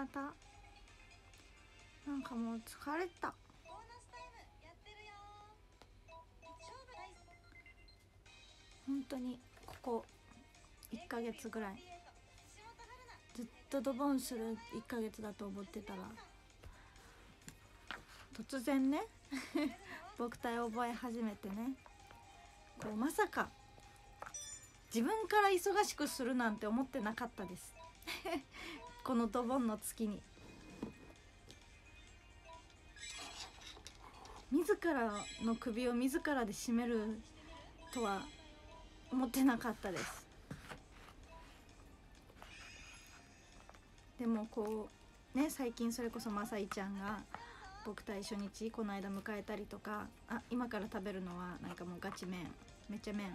た。なんかもう疲れた。本当にここ1ヶ月ぐらいずっとドボンする1ヶ月だと思ってたら、突然ね僕体覚え始めてね、こうまさか自分から忙しくするなんて思ってなかったですこのドボンの月に自らの首を自らで絞めるとは思ってなかったです。でもこうね、最近それこそまさいちゃんが僕対初日この間迎えたりとか、あ、今から食べるのはなんかもうガチ麺、めっちゃ麺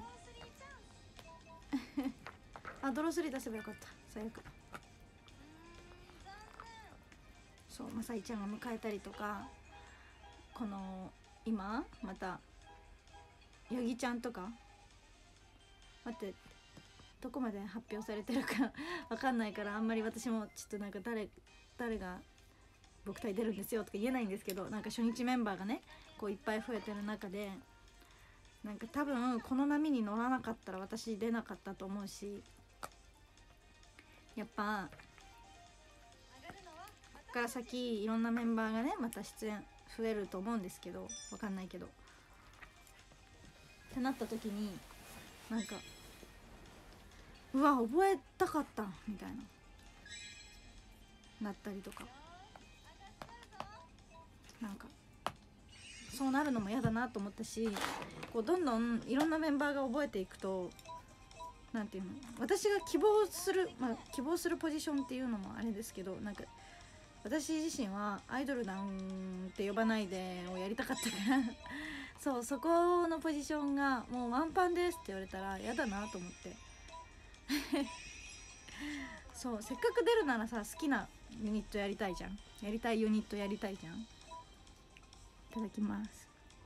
あ、ドロー3出せばよかった、最悪。そう、まさいちゃんが迎えたりとか、この今またヤギちゃんとか、待って、どこまで発表されてるかわかんないから、あんまり私もちょっとなんか誰が僕対出るんですよとか言えないんですけど、なんか初日メンバーがねこういっぱい増えてる中で、なんか多分この波に乗らなかったら私出なかったと思うし、やっぱこっから先いろんなメンバーがねまた出演増えると思うんですけど、わかんないけどってなった時に、なんかうわ覚えたかったみたいななったりとか、なんかそうなるのも嫌だなと思ったし、こうどんどんいろんなメンバーが覚えていくと、なんていうの、私が希望する、希望するポジションっていうのもあれですけど、なんか私自身はアイドルなんて呼ばないでをやりたかったからそうそこのポジションがもうワンパンですって言われたら嫌だなと思ってそう、せっかく出るならさ、好きなユニットやりたいじゃん、やりたいユニットやりたいじゃん。いただきます。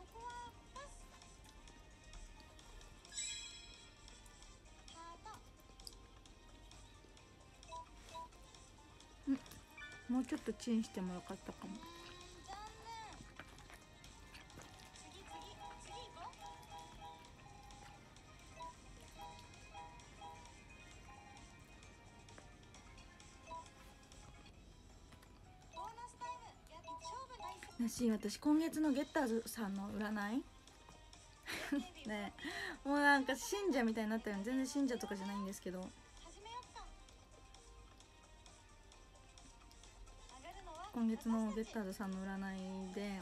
もうちょっとチンしてもよかったかも。だし、私今月のゲッターズさんの占いね、もうなんか信者みたいになったよね。全然信者とかじゃないんですけど、今月のゲッターズさんの占いで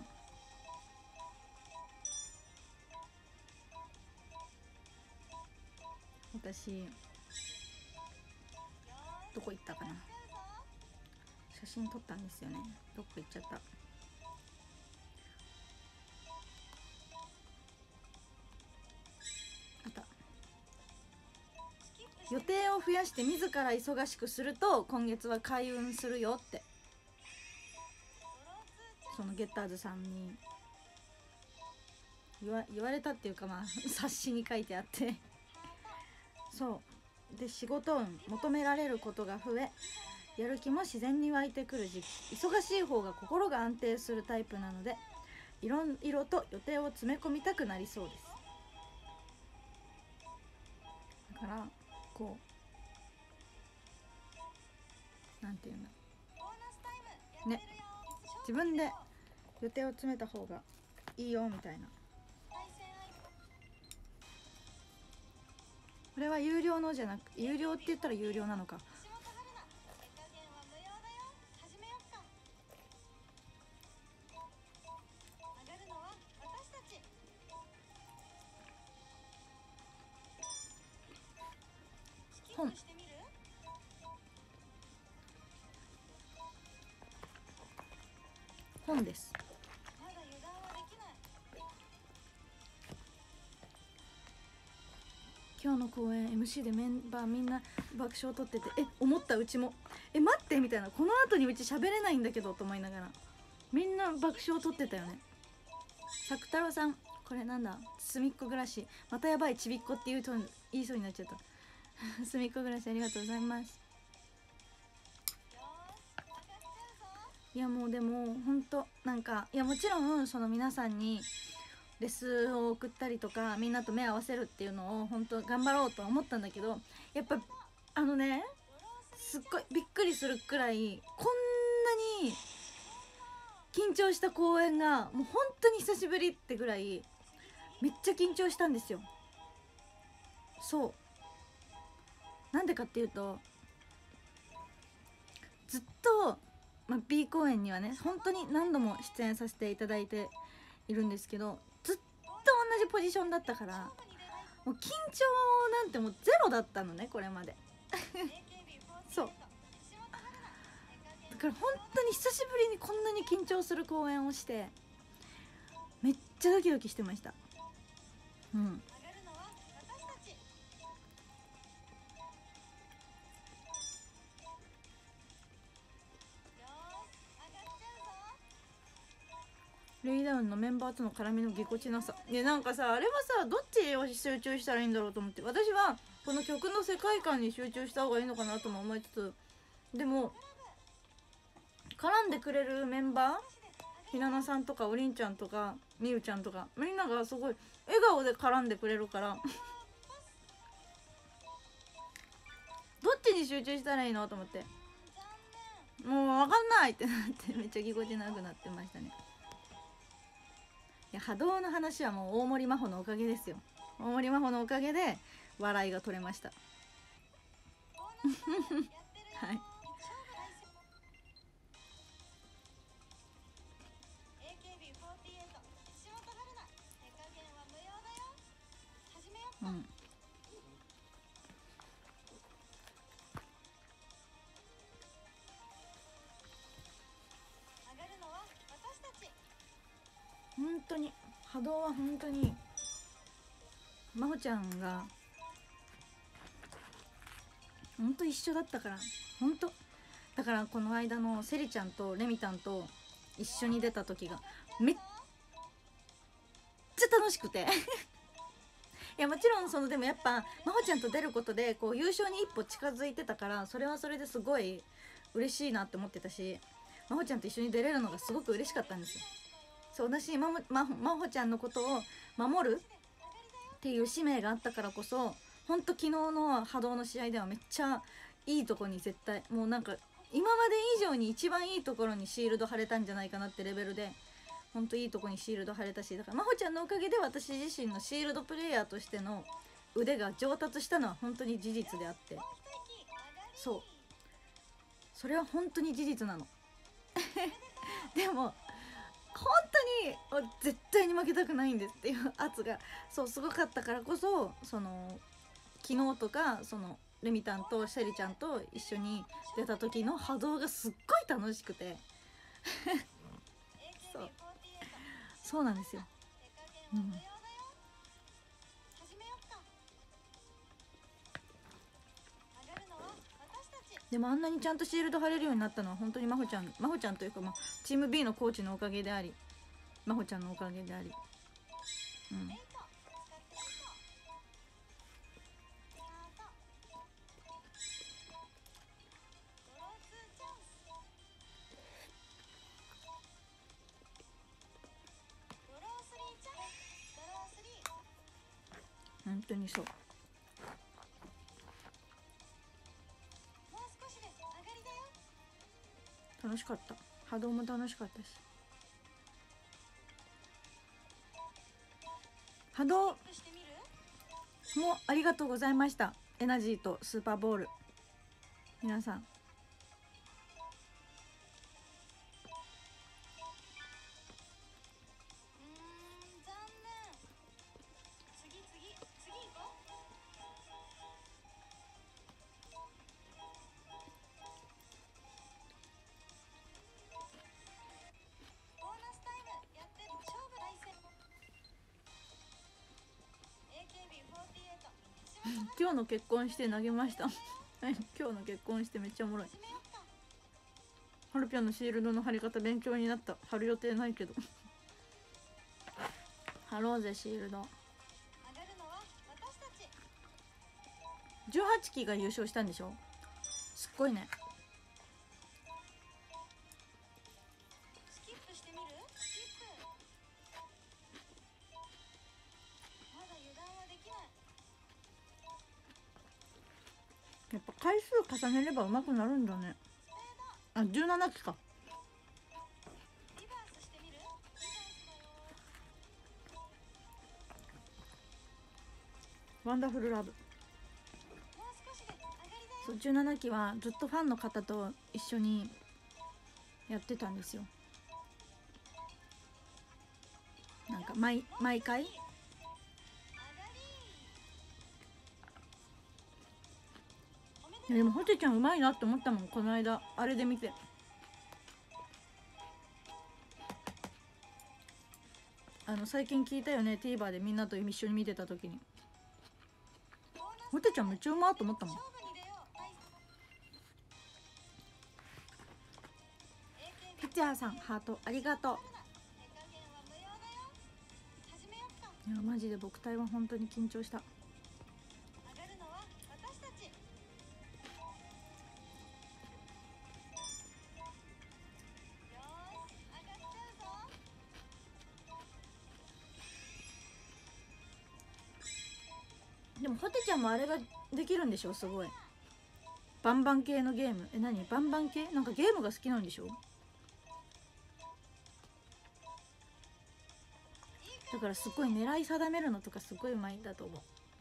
私どこ行ったかな、写真撮ったんですよね。どこ行っちゃった。あった。予定を増やして自ら忙しくすると今月は開運するよって、そのゲッターズさんに言われたっていうか、冊子に書いてあってそうで、仕事運、求められることが増え、やる気も自然に湧いてくる時期、忙しい方が心が安定するタイプなので、いろいろと予定を詰め込みたくなりそうです。だからこう、なんていうのね、自分で予定を詰めた方がいいよみたいな。これは有料のじゃなく、有料って言ったら有料なのか。本です。今日の公演 MC でメンバーみんな爆笑を取ってて、思った、うちも待ってみたいな、この後にうち喋れないんだけどと思いながら、みんな爆笑を取ってたよね。さく太郎さん、これなんだ、隅っこ暮らし、またやばいちびっこって言いそうになっちゃった隅っこ暮らしありがとうございます。 いやもうでも本当なんか、いやもちろんその皆さんにレスを送ったりとかみんなと目合わせるっていうのを本当頑張ろうとは思ったんだけど、やっぱあのね、すっごいびっくりするくらいこんなに緊張した公演がもう本当に久しぶりってぐらいめっちゃ緊張したんですよ。そうなんでかっていうと、ずっと、B 公演にはね本当に何度も出演させていただいているんですけど、ずっと同じポジションだったから、もう緊張なんてもうゼロだったのねこれまでそうだから本当に久しぶりにこんなに緊張する公演をしてめっちゃドキドキしてました。うん。レイダウンのメンバーとの絡みのぎこちなさで、なんかさあれはさどっちを集中したらいいんだろうと思って、私はこの曲の世界観に集中した方がいいのかなとも思いつつ、でも絡んでくれるメンバー、ひななさんとかおりんちゃんとかみゆちゃんとかみんながすごい笑顔で絡んでくれるからどっちに集中したらいいのと思って、もう分かんないってなってめっちゃぎこちなくなってましたね。いや波動の話はもう大森真帆のおかげですよ。大森真帆のおかげで笑いが取れましたはい。うん。本当に波動は本当に真帆ちゃんが本当一緒だったから、本当だからこの間のセリちゃんとレミたんと一緒に出た時がめっちゃ楽しくていやもちろんそのでもやっぱ真帆ちゃんと出ることでこう優勝に一歩近づいてたから、それはそれですごい嬉しいなって思ってたし、真帆ちゃんと一緒に出れるのがすごく嬉しかったんですよ。そうだし、真帆ちゃんのことを守るっていう使命があったからこそ、ほんと昨日の波動の試合ではめっちゃいいとこに絶対もうなんか今まで以上に一番いいところにシールド貼れたんじゃないかなってレベルで、ほんといいとこにシールド貼れたし、だから真帆ちゃんのおかげで私自身のシールドプレイヤーとしての腕が上達したのは本当に事実であって、そうそれは本当に事実なのでも本当に絶対に負けたくないんですっていう圧がそうすごかったからこそ、その昨日とかそのレミたんとシェリちゃんと一緒に出た時の波動がすっごい楽しくてそうそうなんですよ。うん。でもあんなにちゃんとシールド貼れるようになったのは本当に真帆ちゃんというか、チーム B のコーチのおかげであり、真帆ちゃんのおかげであり、うん。本当にそう。楽しかった。波動も楽しかったし。波動もありがとうございました。エナジーとスーパーボール。皆さん。今日の結婚して投げました今日の結婚してめっちゃおもろい。ハルピョンのシールドの貼り方勉強になった。貼る予定ないけど貼ろうぜシールド。18期が優勝したんでしょ。すっごいね。 やっぱ回数重ねれば上手くなるんだね。あ、17期か。ワンダフルラブ。そう、17期はずっとファンの方と一緒にやってたんですよ。なんか毎回でもホテちゃんうまいなって思ったもん、この間あれで見て。最近聞いたよね、 TVer でみんなと一緒に見てた時にホテちゃんめっちゃうまーと思ったもん。ピッチャーさんハートありがとう。いやマジで僕隊は本当に緊張した。でもホテちゃんもあれができるんでしょ、すごいバンバン系のゲーム。何バンバン系、なんかゲームが好きなんでしょ。だからすごい狙い定めるのとかすごいうまいんだと思う。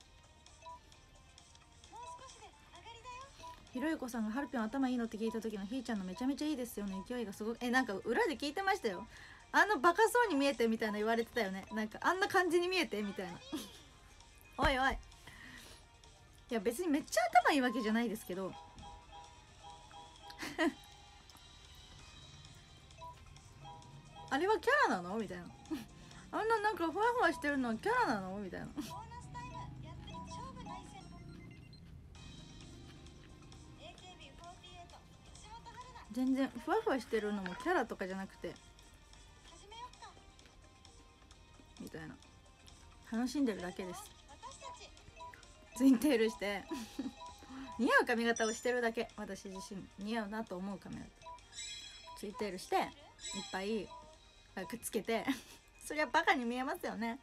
ひろゆこさんがハルピョン頭いいのって聞いた時のひーちゃんのめちゃめちゃいいですよね、勢いがすごい。なんか裏で聞いてましたよ。バカそうに見えてみたいな言われてたよね。なんかあんな感じに見えてみたいなおいおい、いや別にめっちゃ頭いいわけじゃないですけどあれはキャラなのみたいななんかふわふわしてるのはキャラなのみたいな全然ふわふわしてるのもキャラとかじゃなくてみたいな、楽しんでるだけです。ツインテールして似合う髪型をしてるだけ。私自身似合うなと思う髪型ツインテールしていっぱいくっつけてそりゃバカに見えますよね。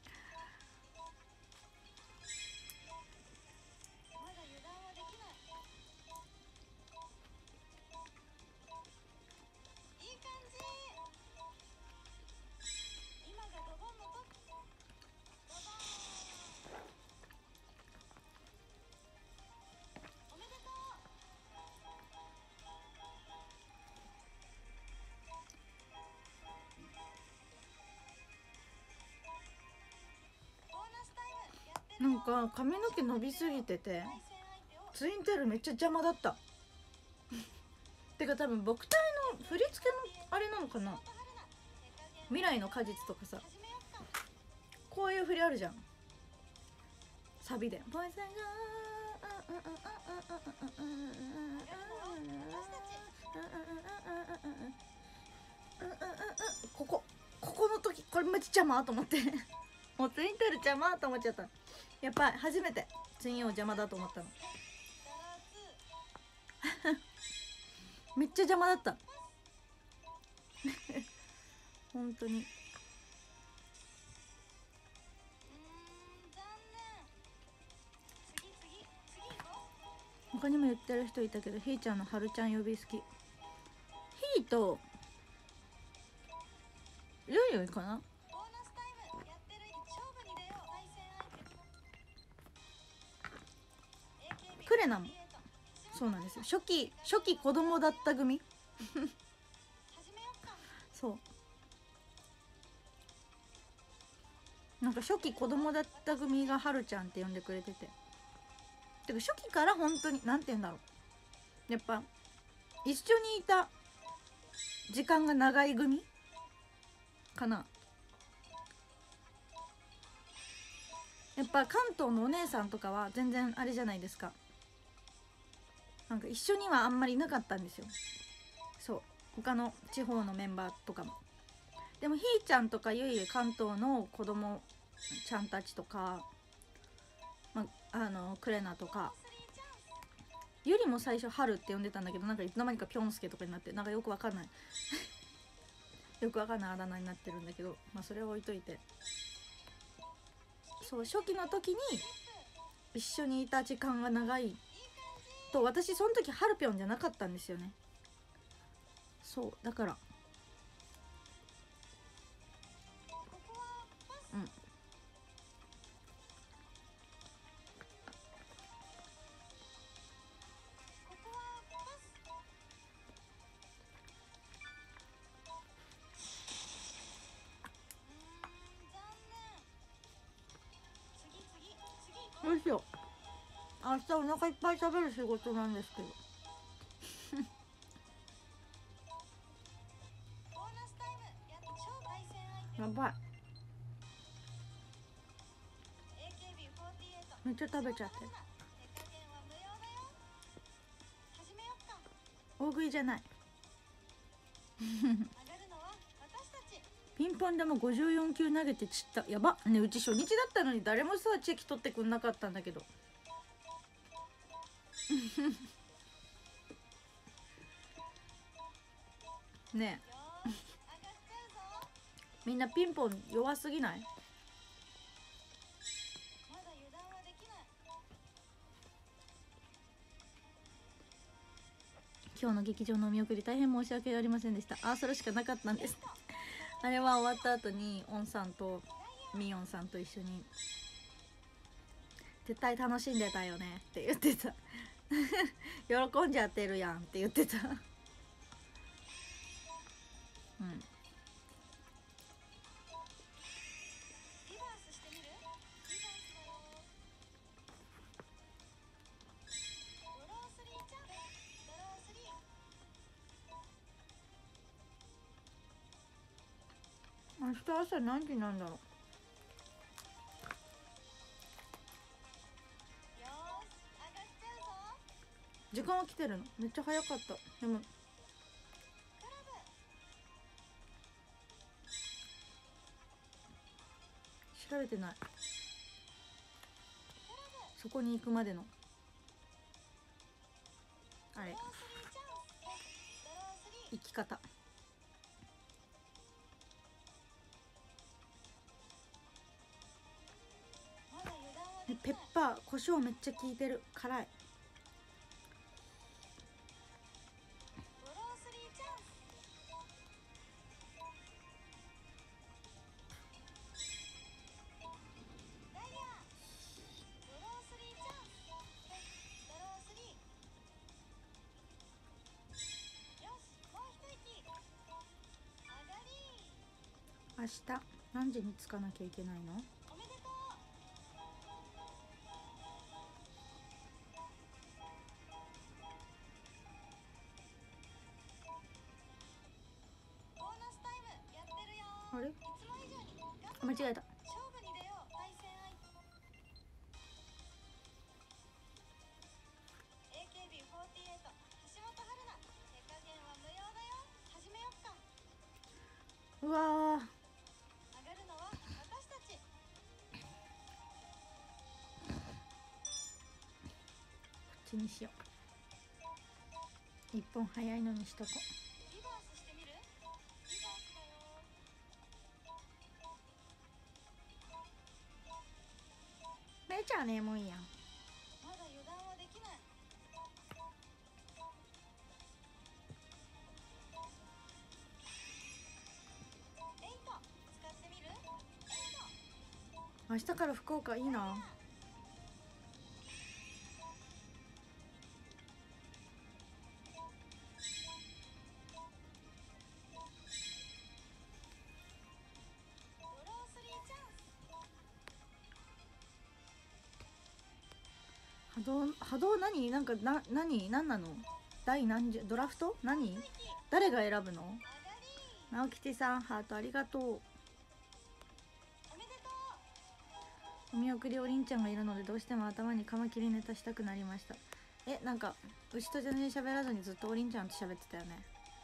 なんか髪の毛伸びすぎててツインテールめっちゃ邪魔だったてか多分僕体の振り付けのあれなのかな。未来の果実とかさ、こういう振りあるじゃん、サビでボイスがここの時これマジ邪魔と思ってもうツインテール邪魔と思っちゃった。やっぱり初めてツインを邪魔だと思ったのめっちゃ邪魔だった本当に。他にも言ってる人いたけどひーちゃんのはるちゃん呼び好き。ひーとゆいゆいかな。クレナもそうなんですよ。初期子供だった組そうなんか初期子供だった組がはるちゃんって呼んでくれてて、てか初期から本当になんて言うんだろう、やっぱ一緒にいた時間が長い組かな。やっぱ関東のお姉さんとかは全然あれじゃないですか、なんか一緒にはあんまりいなかったんですよ。そう他の地方のメンバーとかも。でもひーちゃんとかゆいゆい関東の子供ちゃんたちとか、クレナとかゆりも最初春って呼んでたんだけど、なんかいつの間にかぴょんすけとかになって、なんかよくわかんないよくわかんないあだ名になってるんだけど、まあそれは置いといて、そう初期の時に一緒にいた時間が長いと私その時ハルピョンじゃなかったんですよね。そうだからうん。どうしよう、明日お腹いっぱい食べる仕事なんですけどやばい、めっちゃ食べちゃってる。大食いじゃないピンポン玉54球投げて散った。やばね、うち初日だったのに誰もさチェキ取ってくんなかったんだけどねえみんなピンポン弱すぎない？今日の劇場のお見送り大変申し訳ありませんでした。あ、それしかなかったんですあれは終わった後にオンさんとミヨンさんと一緒に絶対楽しんでたよねって言ってた喜んじゃってるやんって言ってたうん明日朝何時なんだろう。時間は来てるのめっちゃ早かった。でも調べてない、そこに行くまでのあれ行き方。ペッパー胡椒めっちゃ効いてる、辛い。明日何時に着かなきゃいけないの？あれ間違えた。うわー、こっちにしよう。一本早いのにしとこう。めちゃ眠いやん。明日から福岡いいな。波動何なんか何なの？第何十ドラフト何？誰が選ぶの？直吉さんハートありがとう。お見送りおりんちゃんがいるのでどうしても頭にカマキリネタしたくなりました。なんかうちと全然喋らずにずっとおりんちゃんと喋ってたよね。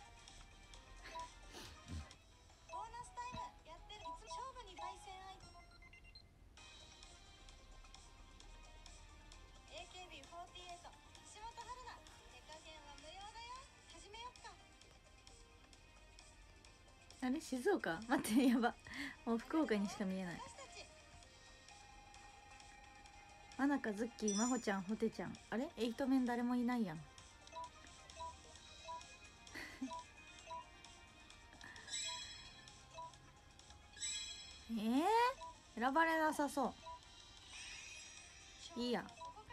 あれ静岡？待ってやば、もう福岡にしか見えない。 花香、ズッキー、まほちゃん、ほてちゃん。あれエイトメン誰もいないやん。選ばれなさそう。いいや。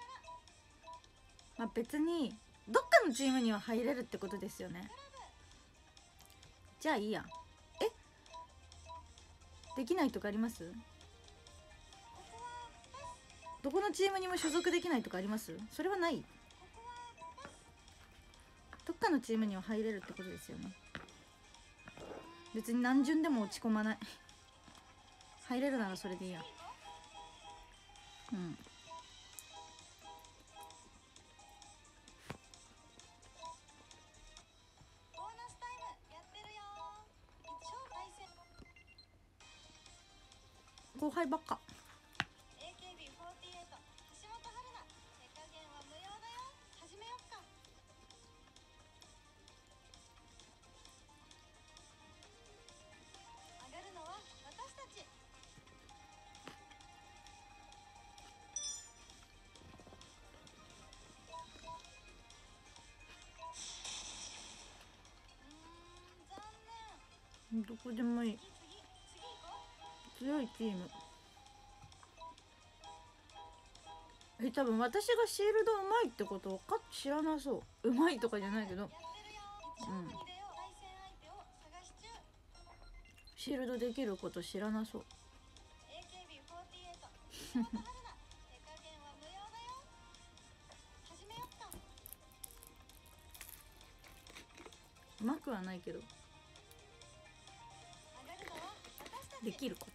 まあ別にどっかのチームには入れるってことですよね。じゃあいいや。できないとかあります？どこのチームにも所属できないとかあります？それはない。どっかのチームには入れるってことですよね。別に何巡でも落ち込まない。入れるならそれでいいや。うん。後輩ばっか。どこでもいい。強いチーム。多分私がシールドうまいってことか知らなそう。うまいとかじゃないけど、シールドできること知らなそう。うまくはないけどできること。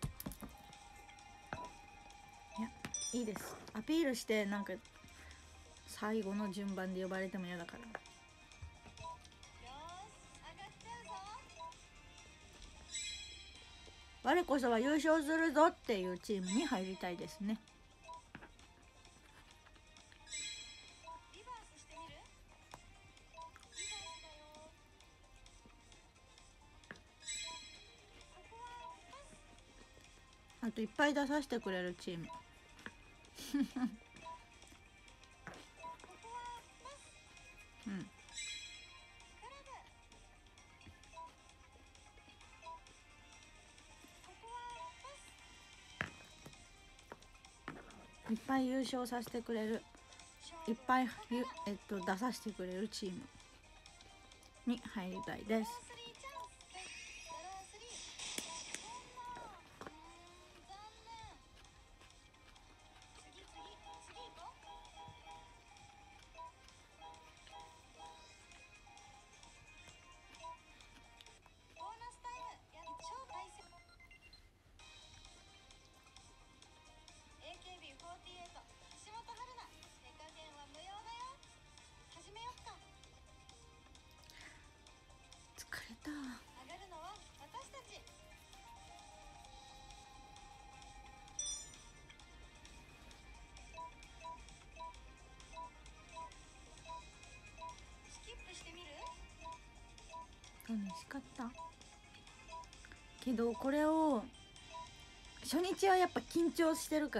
いや、いいです。アピールしてなんか最後の順番で呼ばれても嫌だから。我こそは優勝するぞっていうチームに入りたいですね。あといっぱい出させてくれるチーム。うん。いっぱい優勝させてくれる、いっぱい出させてくれるチームに入りたいです。疲れた。楽しかったけど、これを初日はやっぱ緊張してるから、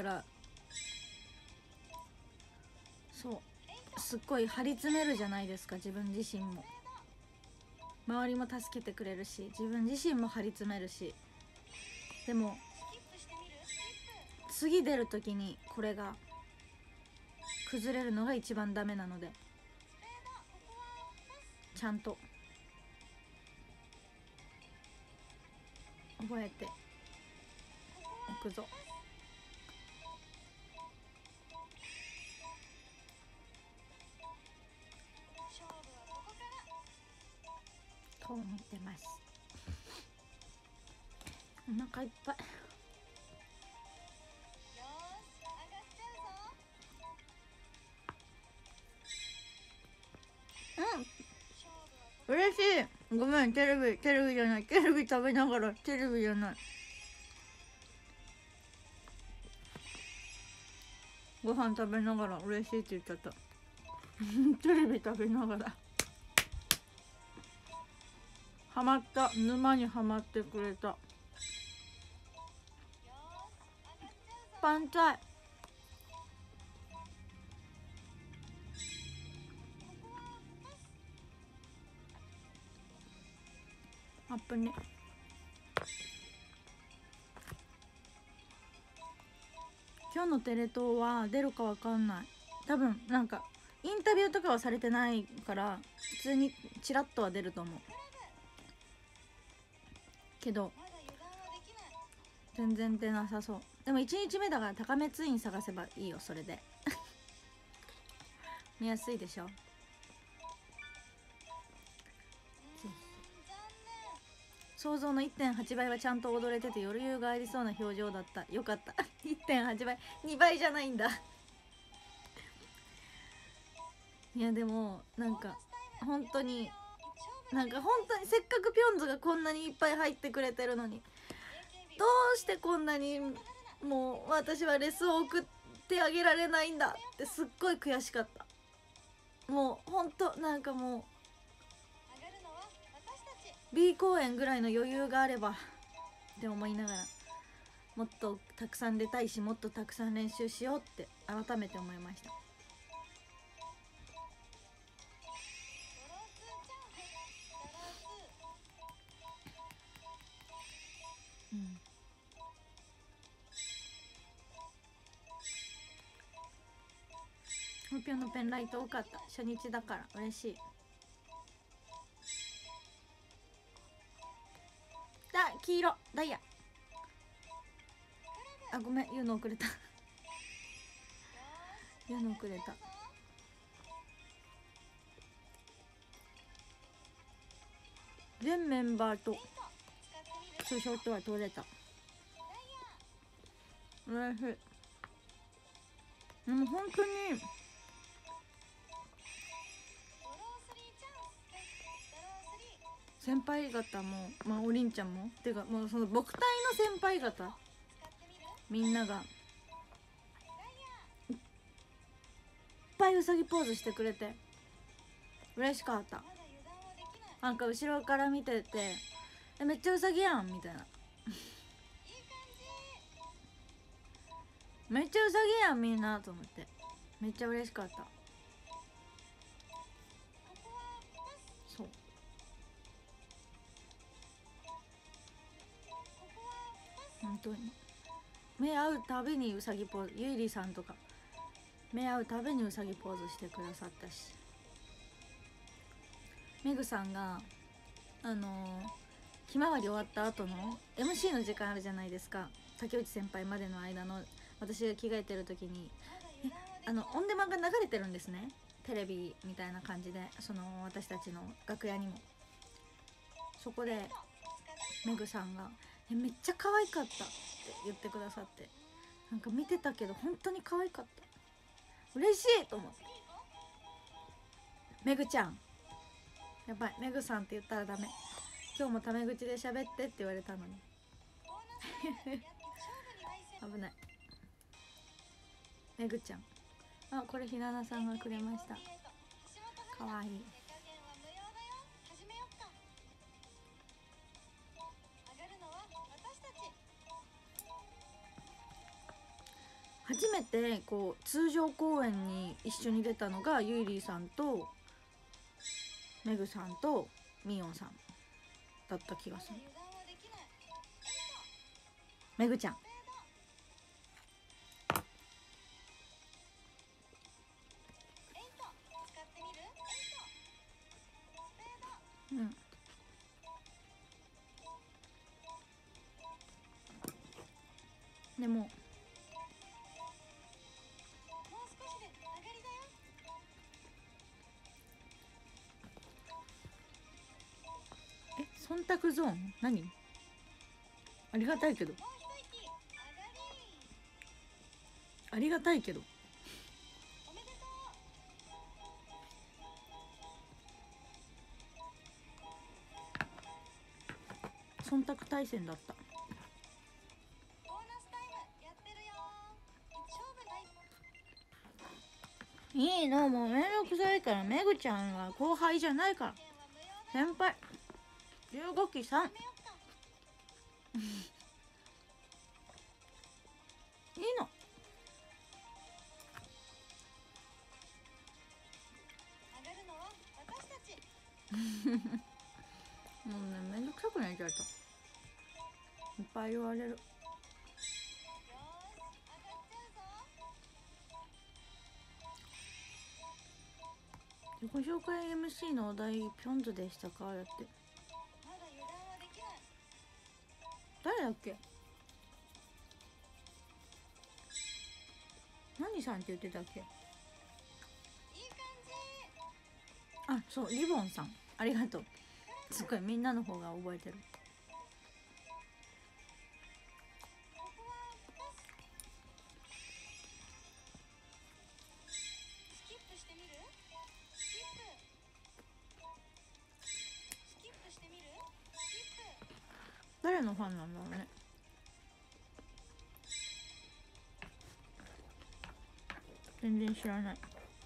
そうすっごい張り詰めるじゃないですか。自分自身も周りも助けてくれるし、自分自身も張り詰めるし、でも次出る時にこれが崩れるのが一番ダメなので、ちゃんと覚えておくぞ。と思ってます。お腹いっぱい。うん、嬉しい。ごめん、テレビじゃない。テレビ食べながら、テレビじゃない。ご飯食べながら嬉しいって言っちゃった。テレビ食べながら。ハマった。沼にはまってくれた。万歳。 8分ね。今日のテレ東は出るかわかんない。多分なんかインタビューとかはされてないから普通にチラッとは出ると思うけど、全然出なさそう。でも1日目だから高めツイン探せばいいよ。それで見やすいでしょ。想像の 1.8 倍はちゃんと踊れてて余裕がありそうな表情だった。よかった1.8 倍、2倍じゃないんだいやでもなんか本当にせっかくピョンズがこんなにいっぱい入ってくれてるのに、どうしてこんなにもう私はレスを送ってあげられないんだってすっごい悔しかった。もうほんとなんかもう B 公演ぐらいの余裕があればって思いながら、もっとたくさん出たいしもっとたくさん練習しようって改めて思いました。ホピョンのペンライト多かった。初日だから嬉しい。黄色ダイヤ。あ、ごめん、言うの遅れた言うの遅れた。全メンバーとツーショットは撮れた。嬉しい。でも本当に先輩方も、まあおりんちゃんもてかもうその僕隊の先輩方みんながいっぱいうさぎポーズしてくれて嬉しかった。なんか後ろから見ててめっちゃうさぎやんみたいなめっちゃうさぎやんみんなと思ってめっちゃ嬉しかった。そう本当に目合うたびにうさぎポーズ、ゆいりさんとか目合うたびにうさぎポーズしてくださったし、めぐさんがひまわり終わった後の MC の時間あるじゃないですか。竹内先輩までの間の私が着替えてる時にオンデマが流れてるんですね、テレビみたいな感じで、その私たちの楽屋にも。そこでめぐさんがめっちゃ可愛かったって言ってくださって、なんか見てたけど本当に可愛かった。嬉しいと思って。めぐちゃんやばい、めぐさんって言ったらダメ。今日もタメ口で喋ってって言われたのに危ない。めぐちゃん、あ、これひななさんがくれました。かわいい。初めてこう通常公演に一緒に出たのがゆいりーさんとめぐさんとみおんさんだった気がする。めぐちゃんうんでも忖度ゾーン何、ありがたいけどありがたいけど忖度対戦だった。いいの、もうめんどくさいから。めぐちゃんは後輩じゃないから先輩。15期3いいの。もうね、めんどくさくく寝ちゃった。いっぱい言われる。自己紹介 MC のお題ピョンズでしたか？だって誰だっけ？何さんって言ってたっけ？あ、そうリボンさん、ありがとう。すごいみんなの方が覚えてる。誰のファンなんだろうね。全然知らない。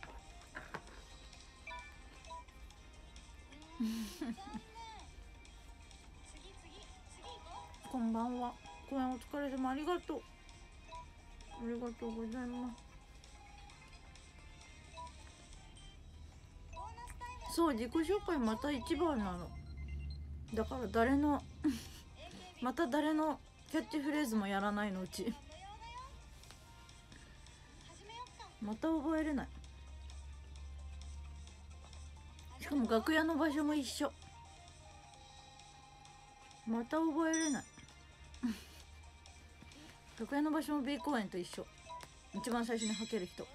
こんばんは。公演お疲れ様、ありがとう。ありがとうございます。そう、自己紹介また一番なの。だから誰のまた誰のキャッチフレーズもやらないのうち。また覚えれない。しかも楽屋の場所も一緒。また覚えれない。楽屋の場所も B 公演と一緒。一番最初にはける人。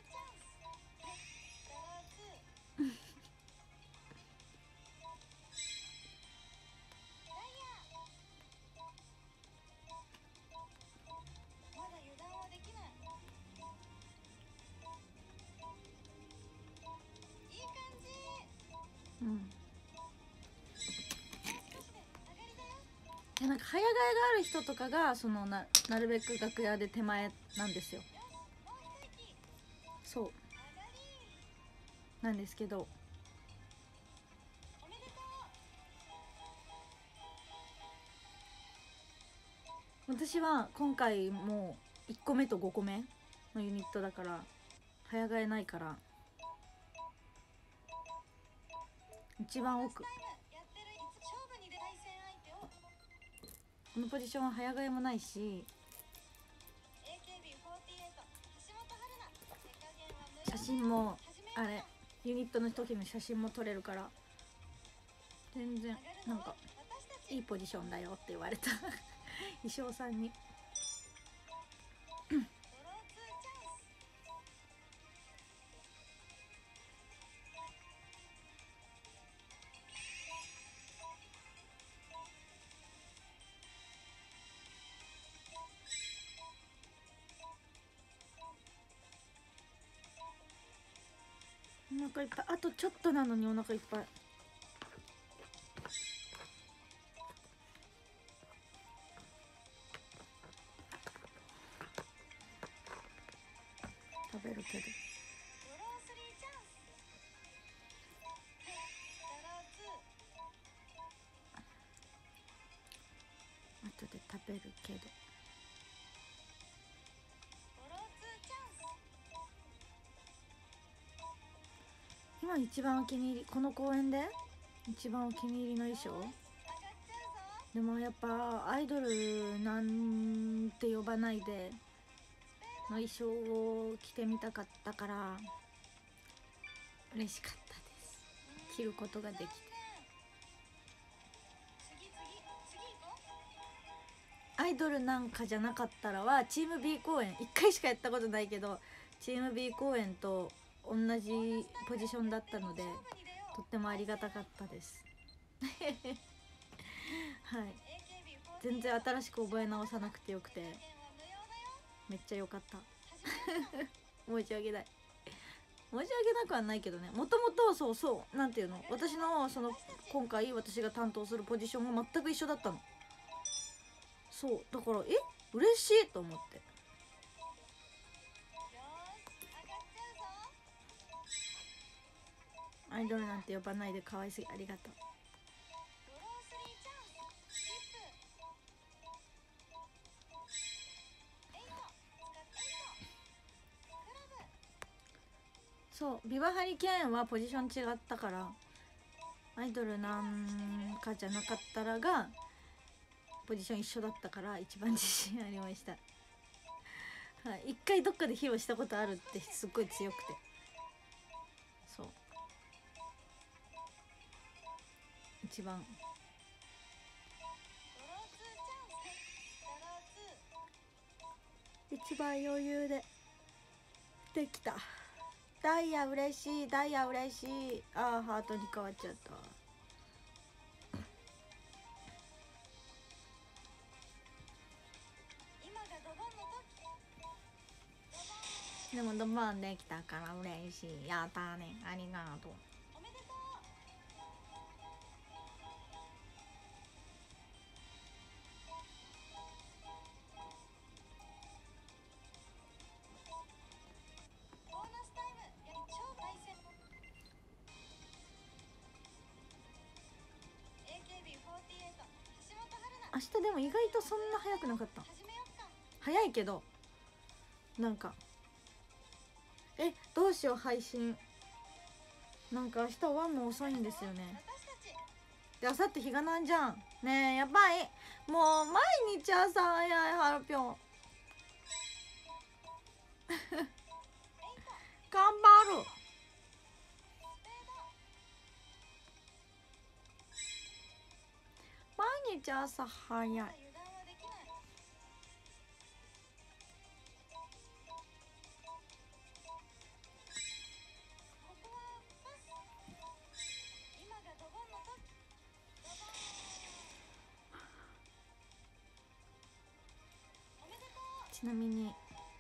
うん。なんか早替えがある人とかがそのなるべく楽屋で手前なんですよ。そうなんですけど、私は今回もう1個目と5個目のユニットだから早替えないから、一番奥、このポジションは早替えもないし、写真もあれユニットの時の写真も撮れるから、全然なんかいいポジションだよって言われた衣装さんに。お腹いっぱい。あとちょっとなのにお腹いっぱい。食べるけど。後で食べるけど。今一番お気に入り、この公演で一番お気に入りの衣装、でもやっぱアイドルなんて呼ばないでの衣装を着てみたかったから嬉しかったです。着ることができて。アイドルなんかじゃなかったらはチーム B 公演1回しかやったことないけど、チーム B 公演と同じポジションだったのでとってもありがたかったですはい、全然新しく覚え直さなくてよくてめっちゃ良かった申し訳ない。申し訳なくはないけどね、もともとそうなんていうの、私のその今回私が担当するポジションが全く一緒だったの。そうだから嬉しいと思って。アイドルなんて呼ばないで可愛すぎ、ありがとう。そうビバハリケーンはポジション違ったからアイドルなんかじゃなかったらがポジション一緒だったから一番自信ありました。はい、一回どっかで披露したことあるってすっごい強くて、そう一番一番余裕でできた。ダイヤ嬉しい、ダイヤ嬉しい。あーハートに変わっちゃった。でもドボンできたから嬉しい。やったね、ありがとう。明日でも意外とそんな早くなかった。早いけどなんかどうしよう配信なんか明日終わんの遅いんですよね。で明後日日がなんじゃんねえ、やばい。もう毎日朝早いハルピョン頑張る。毎日朝早い。ちなみに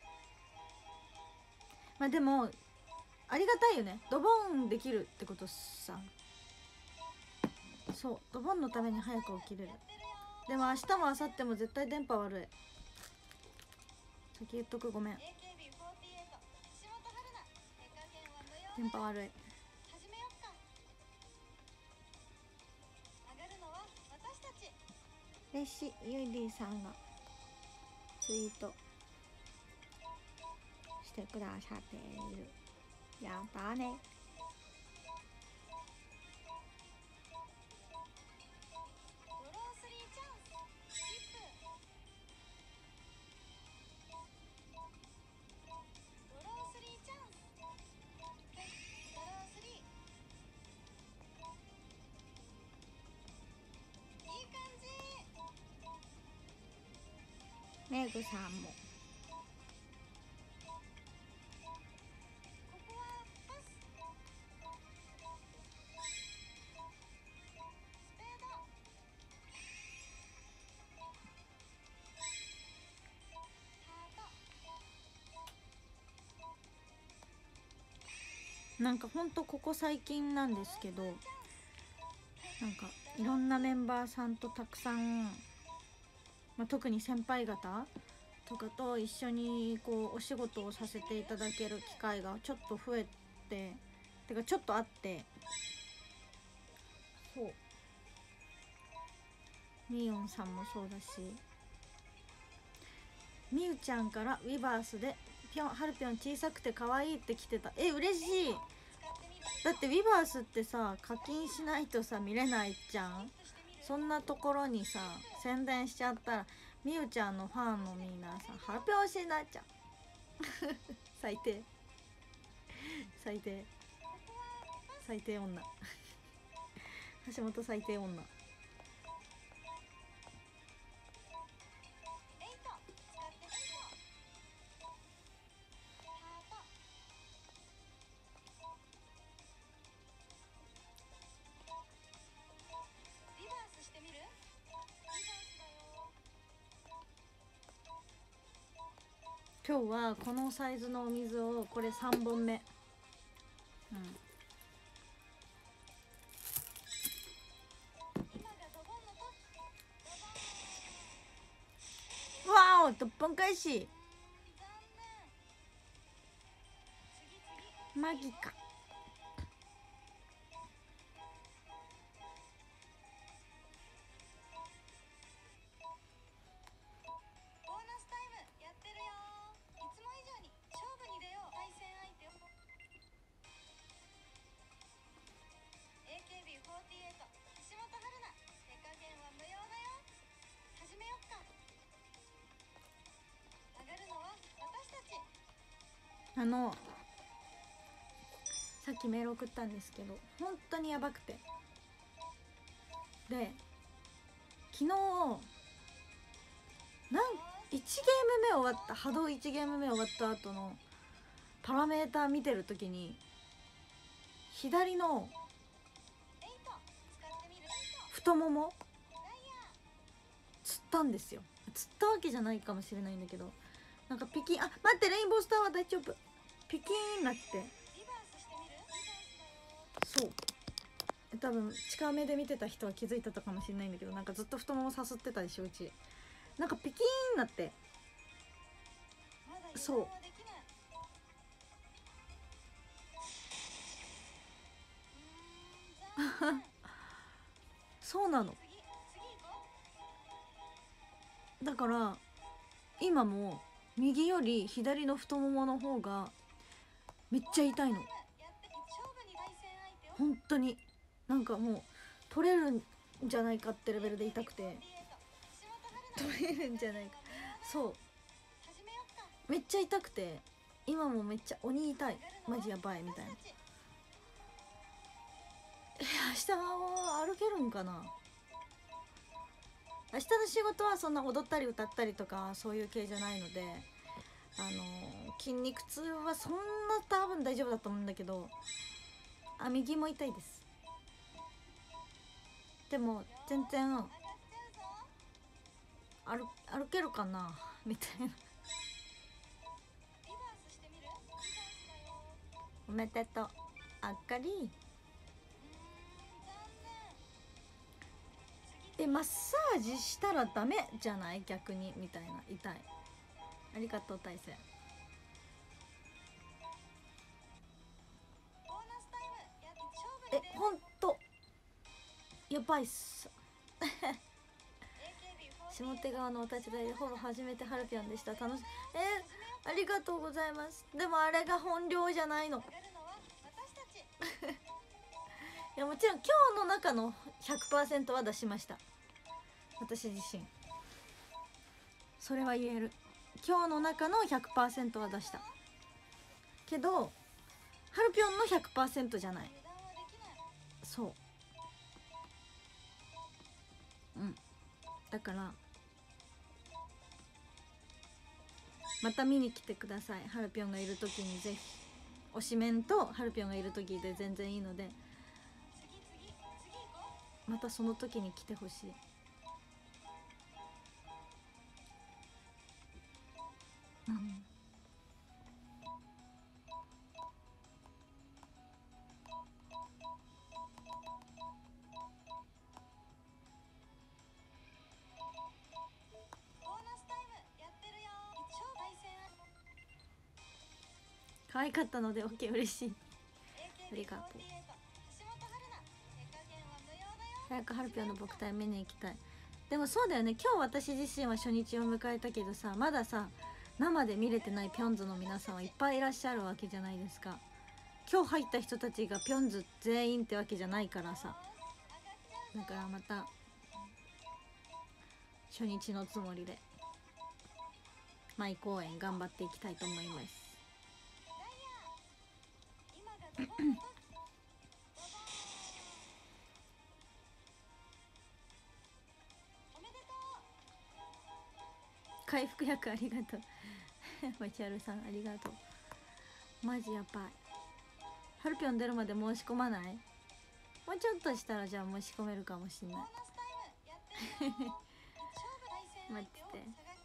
まあでもありがたいよね、ドボンできるってことさ。そうドボンのために早く起きれる。でも明日も明後日も絶対電波悪い。先言っとく、ごめん。電波悪い。嬉しい、ゆいりーさんがツイートしてくださっている。やったね。メグさんもなんかほんとここ最近なんですけど、なんかいろんなメンバーさんとたくさん、まあ、特に先輩方とかと一緒にこうお仕事をさせていただける機会がちょっと増えて、てかちょっとあって、そうみよんさんもそうだし、みゆちゃんからウィバースではるぴょん小さくて可愛いって来てた。嬉しい。だってウィバースってさ課金しないとさ見れないじゃん。そんなところにさ宣伝しちゃったらみゆちゃんのファンのみんなさはるぴょん推しになっちゃう最低最低最低女橋本最低女。今日はこのサイズのお水をこれ3本目、わお突本開始マギか。 さっきメール送ったんですけど本当にやばくて、で昨日1ゲーム目終わった波動1ゲーム目終わった後のパラメーター見てる時に左の太ももつったんですよ。つったわけじゃないかもしれないんだけど、なんかピキン、あ、待って、レインボースターは大丈夫、ピキーンなって、そう多分近目で見てた人は気づいてたかもしれないんだけど、なんかずっと太ももさすってたでしょうち、なんかピキーンなって、そうそうなの。だから今も右より左の太ももの方がめっちゃ痛いの、本当に。なんかもう取れるんじゃないかってレベルで痛くて、取れるんじゃないか、そうめっちゃ痛くて、今もめっちゃ鬼痛い、マジやばいみたいな。明日は歩けるんかな。明日の仕事はそんな踊ったり歌ったりとかそういう系じゃないので、筋肉痛はそんな多分大丈夫だと思うんだけど、右も痛いです。でも全然歩けるかなみたいな。おめでとうあっかり。マッサージしたらダメじゃない逆にみたいな、痛い。ありがとう大勢。ほんとやばいっす下手側のお立ち台でほぼ初めてハルピョンでした。楽しい。ありがとうございます。でもあれが本領じゃないのいやもちろん今日の中の 100% は出しました、私自身。それは言える。今日の中の 100% は出したけど、ハルピョンの 100% じゃない。そう、だからまた見に来てください。ハルピョンがいる時にぜひ。推しメンとハルピョンがいる時で全然いいので、またその時に来てほしい。可愛かったので OK、 嬉しい、ありがとう。早くハルピョンの僕対見に行きたい。でもそうだよね、今日私自身は初日を迎えたけどさ、まださ生で見れてないピョンズの皆さんはいっぱいいらっしゃるわけじゃないですか。今日入った人たちがピョンズ全員ってわけじゃないからさ、だからまた初日のつもりで舞公演頑張っていきたいと思います回復薬ありがとうマチャルさんありがとう。マジやばい。ハルピョン出るまで申し込まない？もうちょっとしたらじゃあ申し込めるかもしんない待ってて。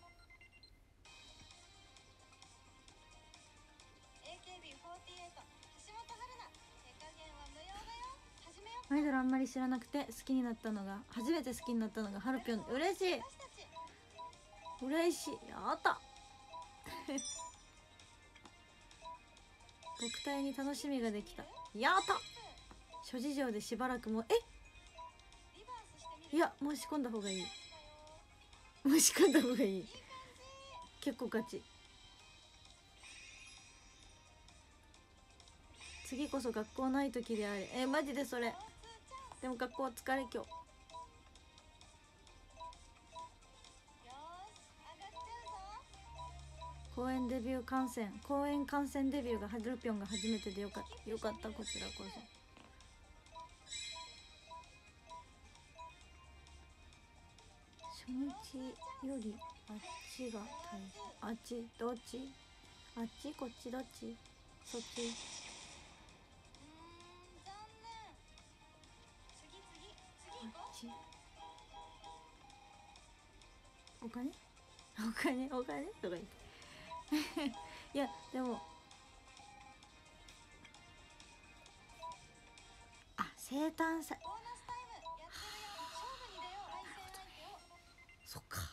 アイドルあんまり知らなくて好きになったのが、初めて好きになったのがハルピョン。嬉しい嬉しい、やった僕体に楽しみができた、やった諸事情でしばらくもいや申し込んだ方がいい、申し込んだ方がいい、結構ガチ。次こそ学校ない時であれ。マジでそれ。でも学校疲れ今日。 公演デビュー観戦、公演観戦デビューがルピョンが初めてでよかった、よかった。こちらこそ。初日よりあっちが大変。あっちどっち？あっちこっちどっち？そっち。あっち。お金お金お金とか言っていやでも生誕祭、そっか。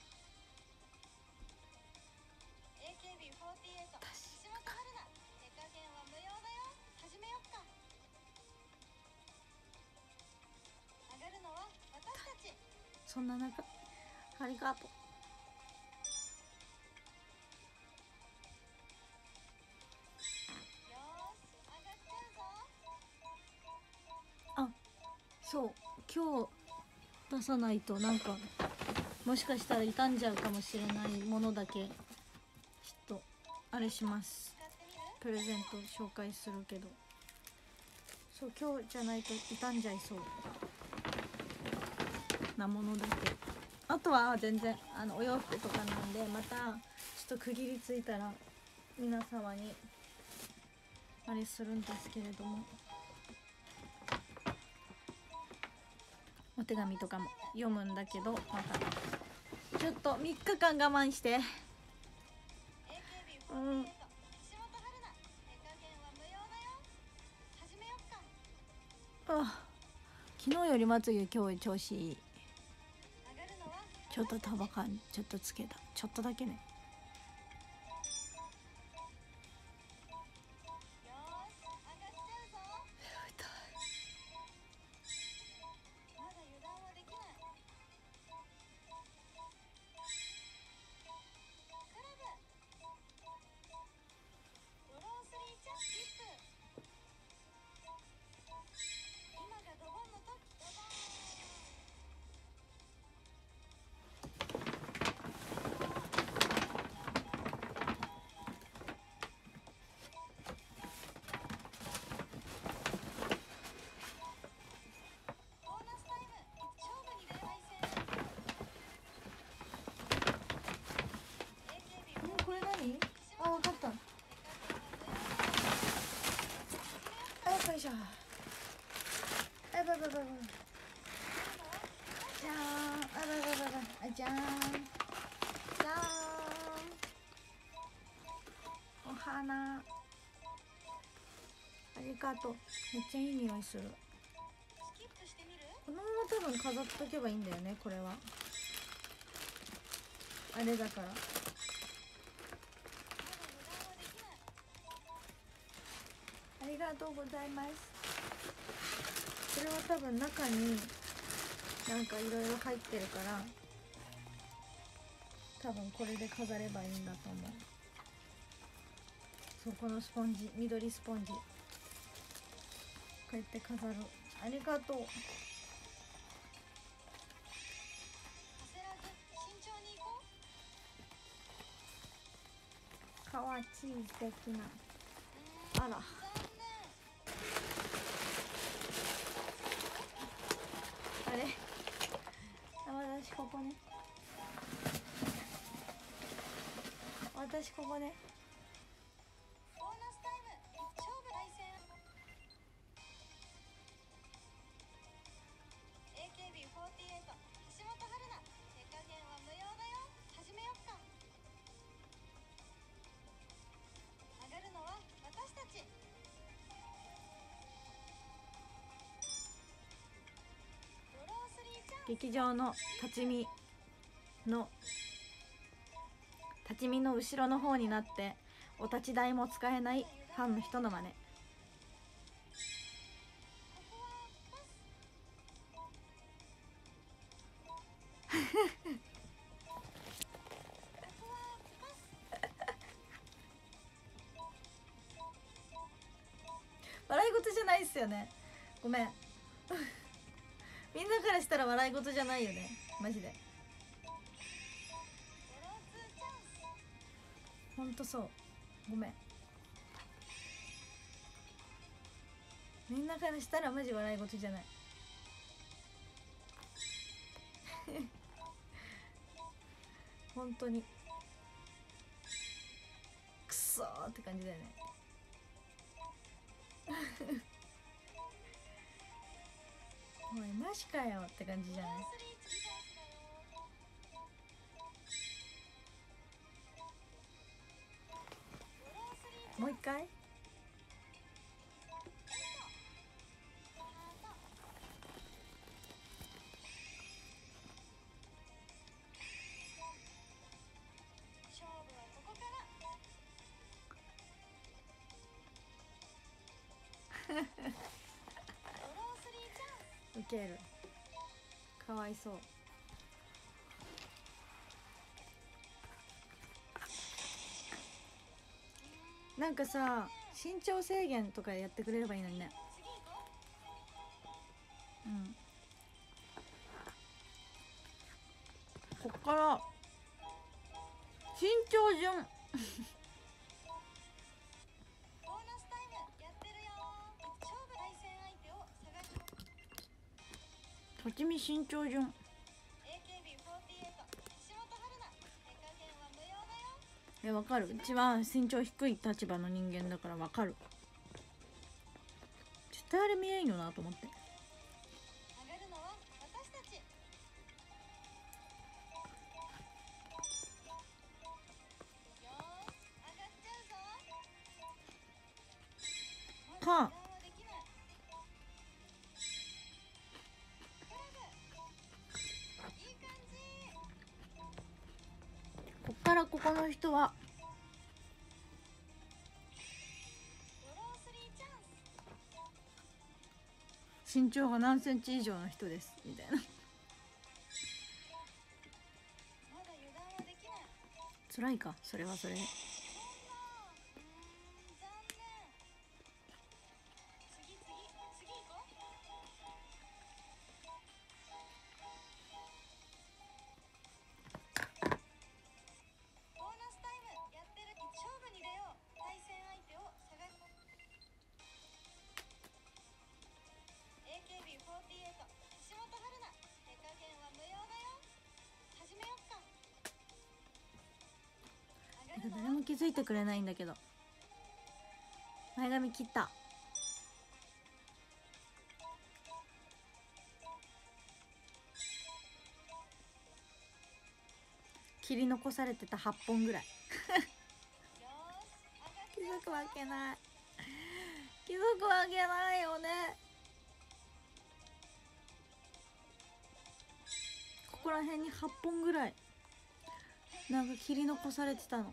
そんな中、ありがとう。あ、そう今日出さないとなんかもしかしたら傷んじゃうかもしれないものだけちょっとあれします。プレゼント紹介するけど、そう今日じゃないと傷んじゃいそうなものだけ。あとは全然お洋服とかなんで、またちょっと区切りついたら皆様にあれするんですけれども、お手紙とかも読むんだけど、またちょっと3日間我慢して。昨日よりまつげ今日調子いい。ちょっと束感ちょっとつけた、ちょっとだけね。これ何？あ、わかった。よいしょ。ばばばばば。じゃーん。ばばばばば。じゃーん。じゃーん。お花。ありがとう。めっちゃいい匂いする。このまま多分飾っとけばいいんだよね、これは。あれだから。ありがとうございます。これは多分中になんかいろいろ入ってるから、多分これで飾ればいいんだと思う。そう、このスポンジ、緑スポンジ、こうやって飾る。ありがとう。かわちい素敵な。あら。あれ。私ここね。私ここね。劇場の立ち見の後ろの方になってお立ち台も使えないファンの人の真似。笑い事じゃないっすよね、ごめんみんなからしたら笑い事じゃないよね、マジで。 ほんとそう、ごめん。みんなからしたらマジ笑い事じゃない本当にクソーって感じだよねおいマジかよって感じじゃない。もう一回ウケる、かわいそう。なんかさ、身長制限とかやってくれればいいのにね。うん、こっから身長順立ち見身長順。わかる。うちは身長低い立場の人間だからわかる。絶対あれ見えんよなと思って。かこっからここの人は身長が何センチ以上の人ですみたいな辛いか、それはそれで。誰も気づいてくれないんだけど。前髪切った。切り残されてた8本ぐらい気づくわけない、気づくわけないよね。ここら辺に8本ぐらいなんか切り残されてたの。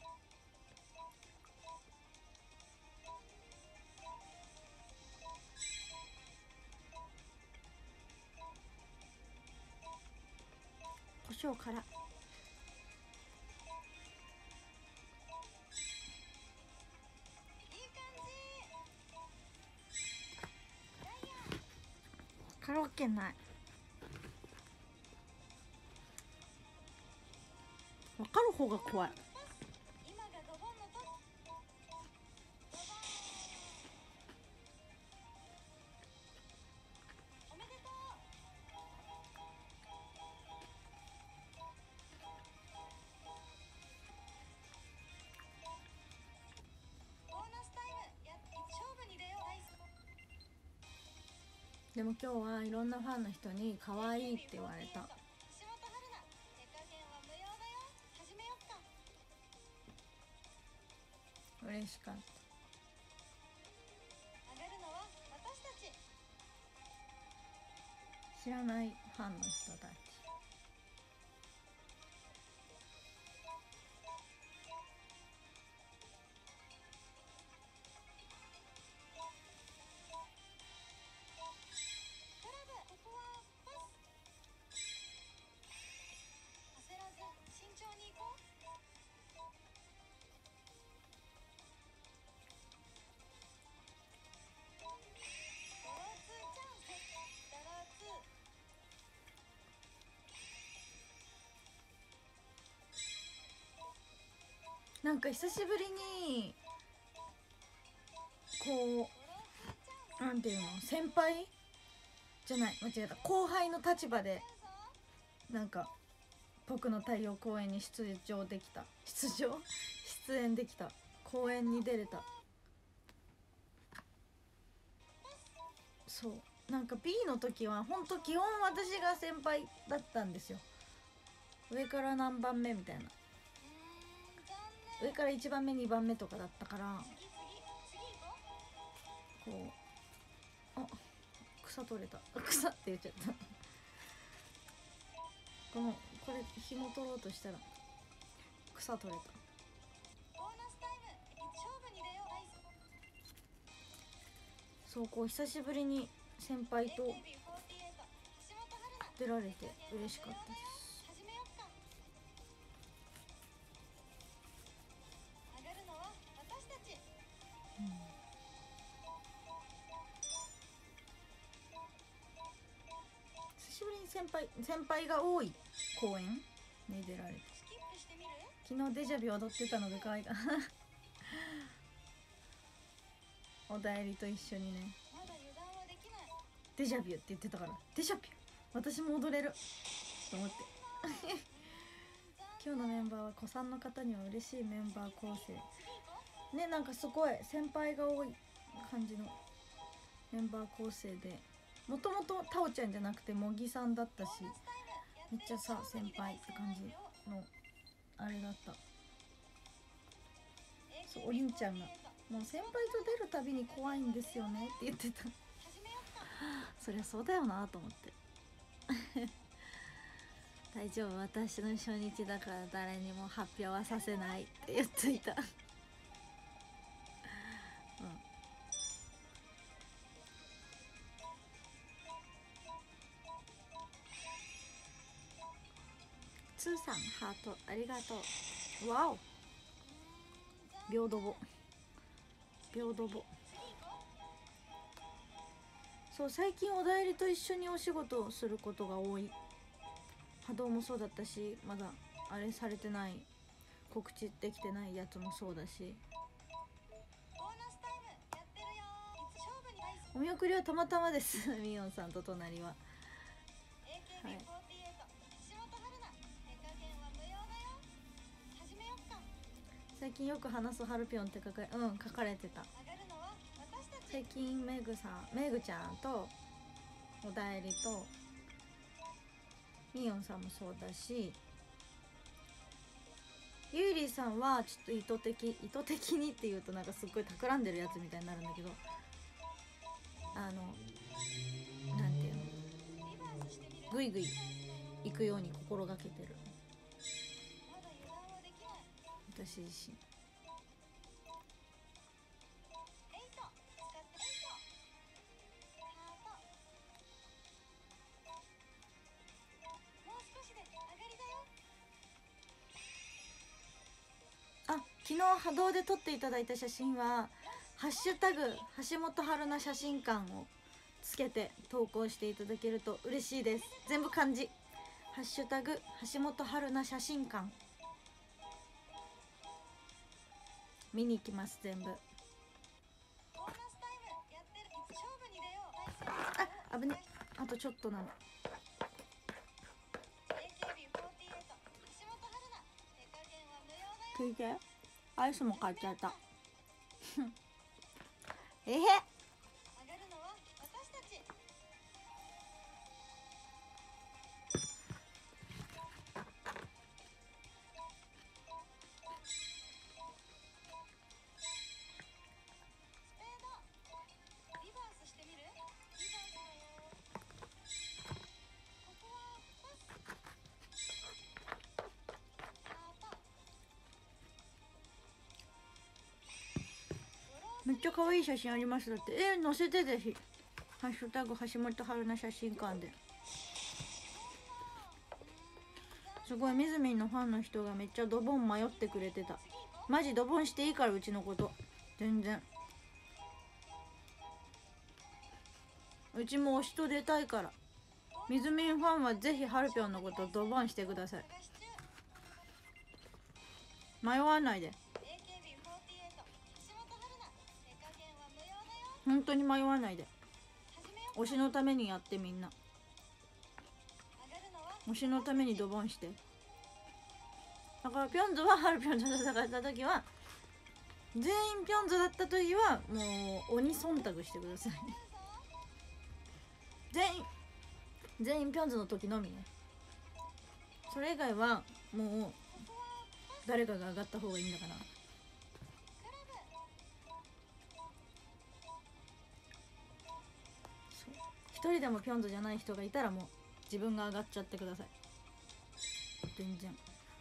胡椒から分かるわけない。分かる方が怖い。でも今日はいろんなファンの人に可愛いって言われた。嬉しかった。知らないファンの人たち。 なんか久しぶりにこうなんていうの、先輩じゃない、間違えた、後輩の立場でなんか僕の太陽公演に出演できた公演に出れた。そう、なんか B の時はほんと基本私が先輩だったんですよ。上から何番目みたいな、上から1番目2番目とかだったから、こう、あ、草取れた、草って言っちゃったこれ紐取ろうとしたら草取れた。そう、こう久しぶりに先輩と出られて嬉しかったです。久しぶりに先輩が多い公演に出られて、昨日デジャビュ踊ってたのが可愛いかおだえりと一緒にね、デジャビュって言ってたから、デジャビュ私も踊れると思って今日のメンバーは子さんの方には嬉しいメンバー構成ね。なんかすごい先輩が多い感じのメンバー構成で、もともとタオちゃんじゃなくて茂木さんだったし、めっちゃさ先輩って感じのあれだった。そう、おりんちゃんがもう先輩と出るたびに怖いんですよねって言ってたそりゃそうだよなと思って大丈夫、私の初日だから誰にも発表はさせないって言っといたつーさんハートありがとう。わお、平等ぼそう、最近おだえりと一緒にお仕事をすることが多い。波動もそうだったし、まだあれされてない、告知できてないやつもそうだし、お見送りはたまたまですみおんさんと隣は、はい、最近よく話すハルピョンって書かれてた。最近めぐちゃんとおだえりとみおんさんもそうだし、ゆいりさんはちょっと意図的にっていうとなんかすっごい企んでるやつみたいになるんだけど、なんていうの、ぐいぐい行くように心がけてる私自身。昨日波動で撮っていただいた写真はハッシュタグ橋本春菜写真館をつけて投稿していただけると嬉しいです。全部漢字、ハッシュタグ橋本春菜写真館見に行きます。全部あ、危ね、あとちょっとなの。聞いて、アイスも買っちゃったえへめっちゃ可愛い写真あります。だって載せてぜひ、ハッシュタグ橋本春菜写真館で。すごいみずみんのファンの人がめっちゃドボン迷ってくれてた。マジドボンしていいから、うちのこと。全然うちも推しと出たいから、みずみんファンはぜひハルピョンのことドボンしてください。迷わないで。 本当に迷わないで。推しのためにやって、みんな推しのためにドボンして。だからピョンズはハルピョンと戦った時は、全員ピョンズだった時はもう鬼忖度してください。全員ピョンズの時のみね。それ以外はもう誰かが上がった方がいいんだから。一人でもピョンズじゃない人がいたらもう自分が上がっちゃってください。全然。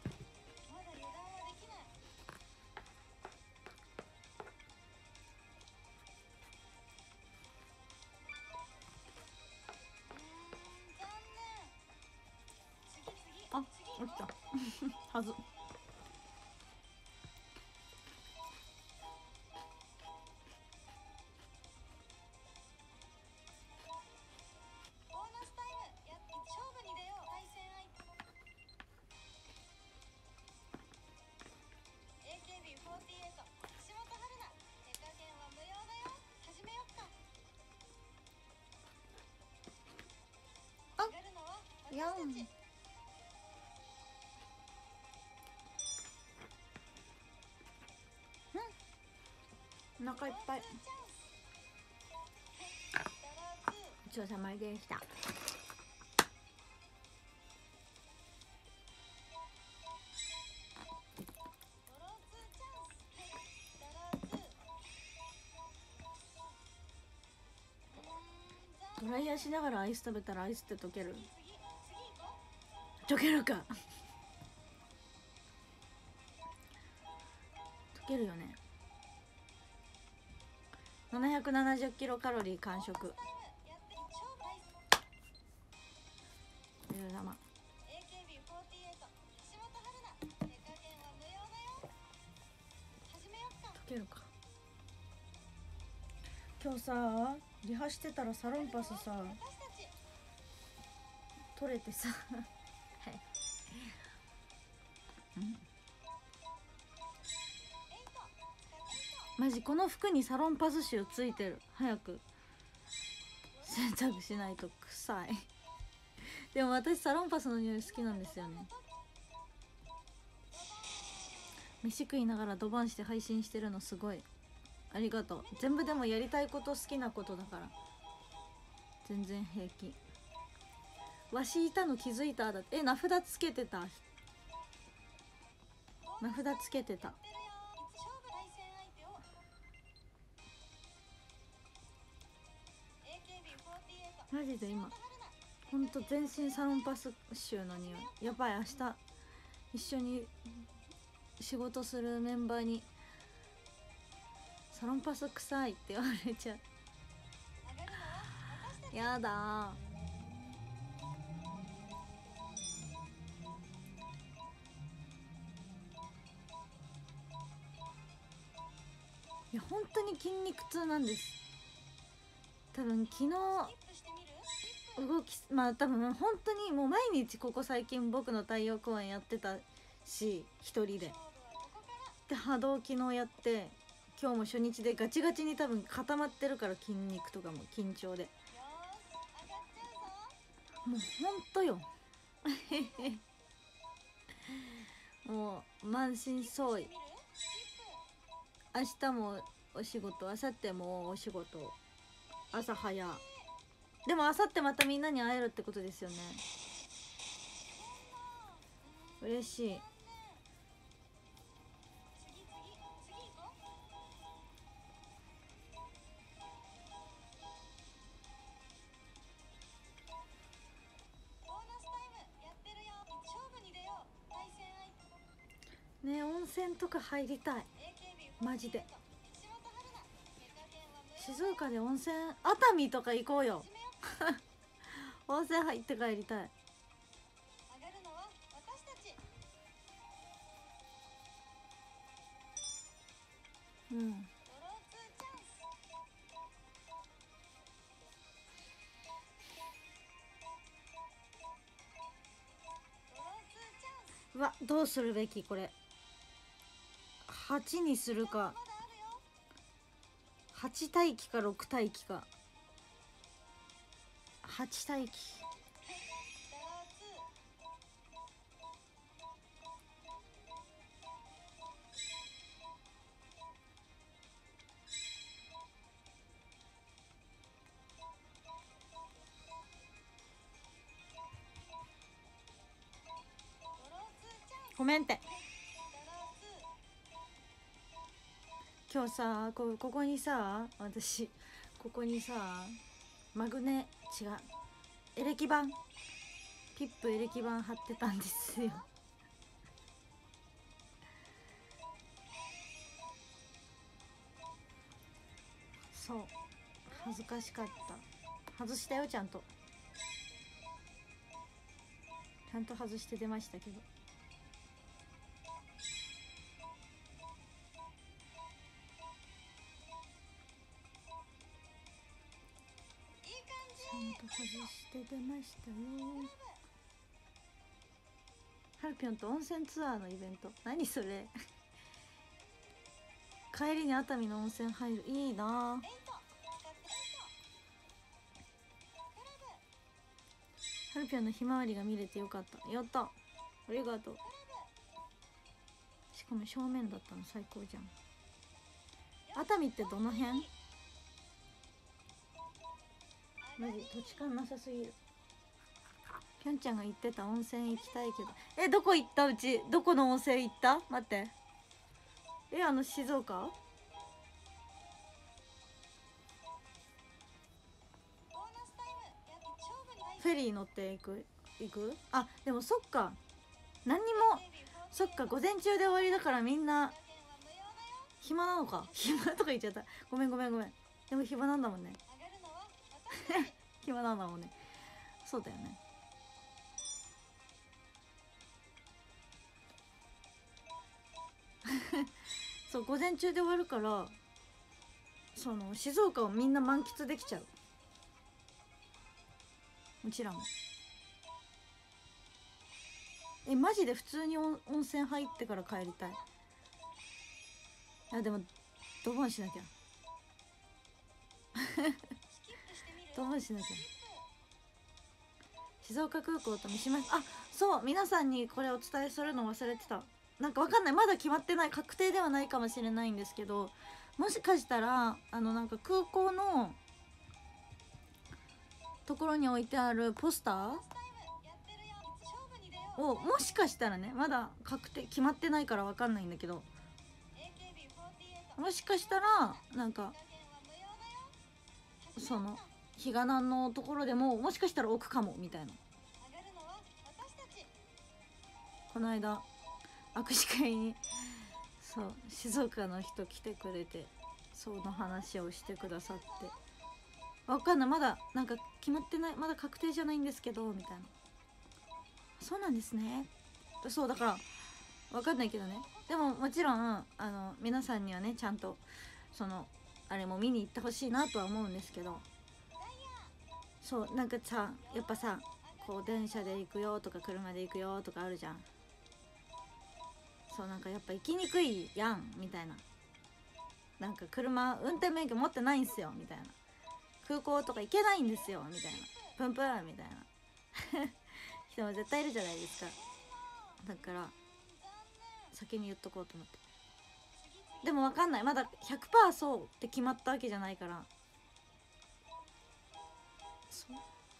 あ、落ちたはず。4、お腹いっぱい。ごちそうさまでした。ドライヤーしながらアイス食べたらアイスって溶ける？溶けるか溶けるよね。770キロカロリー完食。お疲れ様。溶けるか。今日さリハしてたらサロンパスさ取れてさマジこの服にサロンパス臭ついてる。早く洗濯しないと臭いでも私サロンパスの匂い好きなんですよね。飯食いながらドバンして配信してるのすごいありがとう。全部でもやりたいこと好きなことだから全然平気。わしいたの気づいただって。名札つけてた。名札つけてた。マジで今ほんと全身サロンパス臭の匂い。やばい。明日一緒に仕事するメンバーにサロンパス臭いって言われちゃうやだ。いや本当に筋肉痛なんです。多分昨日動きまあ多分本当にもう毎日ここ最近僕の太陽公演やってたし一人で波動昨日やって今日も初日でガチガチに多分固まってるから筋肉とかも緊張でもうほんとよもう満身創痍。明日もお仕事、明後日もお仕事、朝早。でも明後日またみんなに会えるってことですよね。嬉しい。ね、温泉とか入りたいマジで。静岡で温泉、熱海とか行こうよ温泉入って帰りたい。うん。うわ、どうするべきこれ。8にするか 8待機か6待機か。8待機。ごめんって。今日さ、ここにさ、私ここにさマグネ違うエレキ板、ピップエレキ板貼ってたんですよ。そう、恥ずかしかった。外したよ、ちゃんと外して出ましたけど。ちゃんと外して出ましたよ。ハルピョンと温泉ツアーのイベント、何それ帰りに熱海の温泉入る、いいな。ハルピョンのひまわりが見れてよかった。やった、ありがとう。しかも正面だったの最高じゃん。熱海ってどの辺？マジ土地勘なさすぎる。ぴょんちゃんが言ってた温泉行きたいけど、どこ行った？うちどこの温泉行った？待って、静岡？フェリー乗って行く？あ、でもそっか、何にも、そっか、午前中で終わりだからみんな暇なのか。暇とか言っちゃった。ごめん。でも暇なんだもんね暇なんだもんね。そうだよね。そう、午前中で終わるから、その静岡をみんな満喫できちゃう。うちらも。マジで普通に温泉入ってから帰りたい。でもドボンしなきゃドボンしなきゃ。静岡空港と三島、あ、そう、皆さんにこれお伝えするの忘れてた。なんかわかんない、まだ決まってない、確定ではないかもしれないんですけど、もしかしたらなんか空港のところに置いてあるポスターを、もしかしたらね、まだ確定決まってないからわかんないんだけど、もしかしたらなんかその日がなんのところでももしかしたら置くかもみたいな。この間握手会にそう静岡の人来てくれて、その話をしてくださって、わかんない、まだなんか決まってない、まだ確定じゃないんですけどみたいな。そうなんですね。そうだからわかんないけどね。でももちろん皆さんにはね、ちゃんとそのあれも見に行ってほしいなとは思うんですけど、そうなんかさ、やっぱさ、こう電車で行くよとか車で行くよとかあるじゃん。そうなんかやっぱ行きにくいやんみたいな。なんか車運転免許持ってないんすよみたいな。空港とか行けないんですよみたいな。プンプンみたいな人も絶対いるじゃないですか。だから先に言っとこうと思って。でも分かんない、まだ 100% そうって決まったわけじゃないから。そう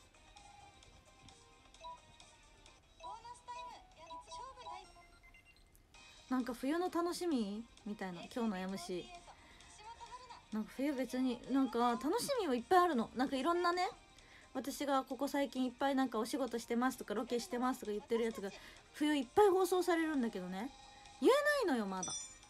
なんか冬の楽しみみたいな、今日の MC なんか冬別になんか楽しみはいっぱいあるの。なんかいろんなね、私がここ最近いっぱいなんかお仕事してますとかロケしてますとか言ってるやつが冬いっぱい放送されるんだけどね、言えないのよまだ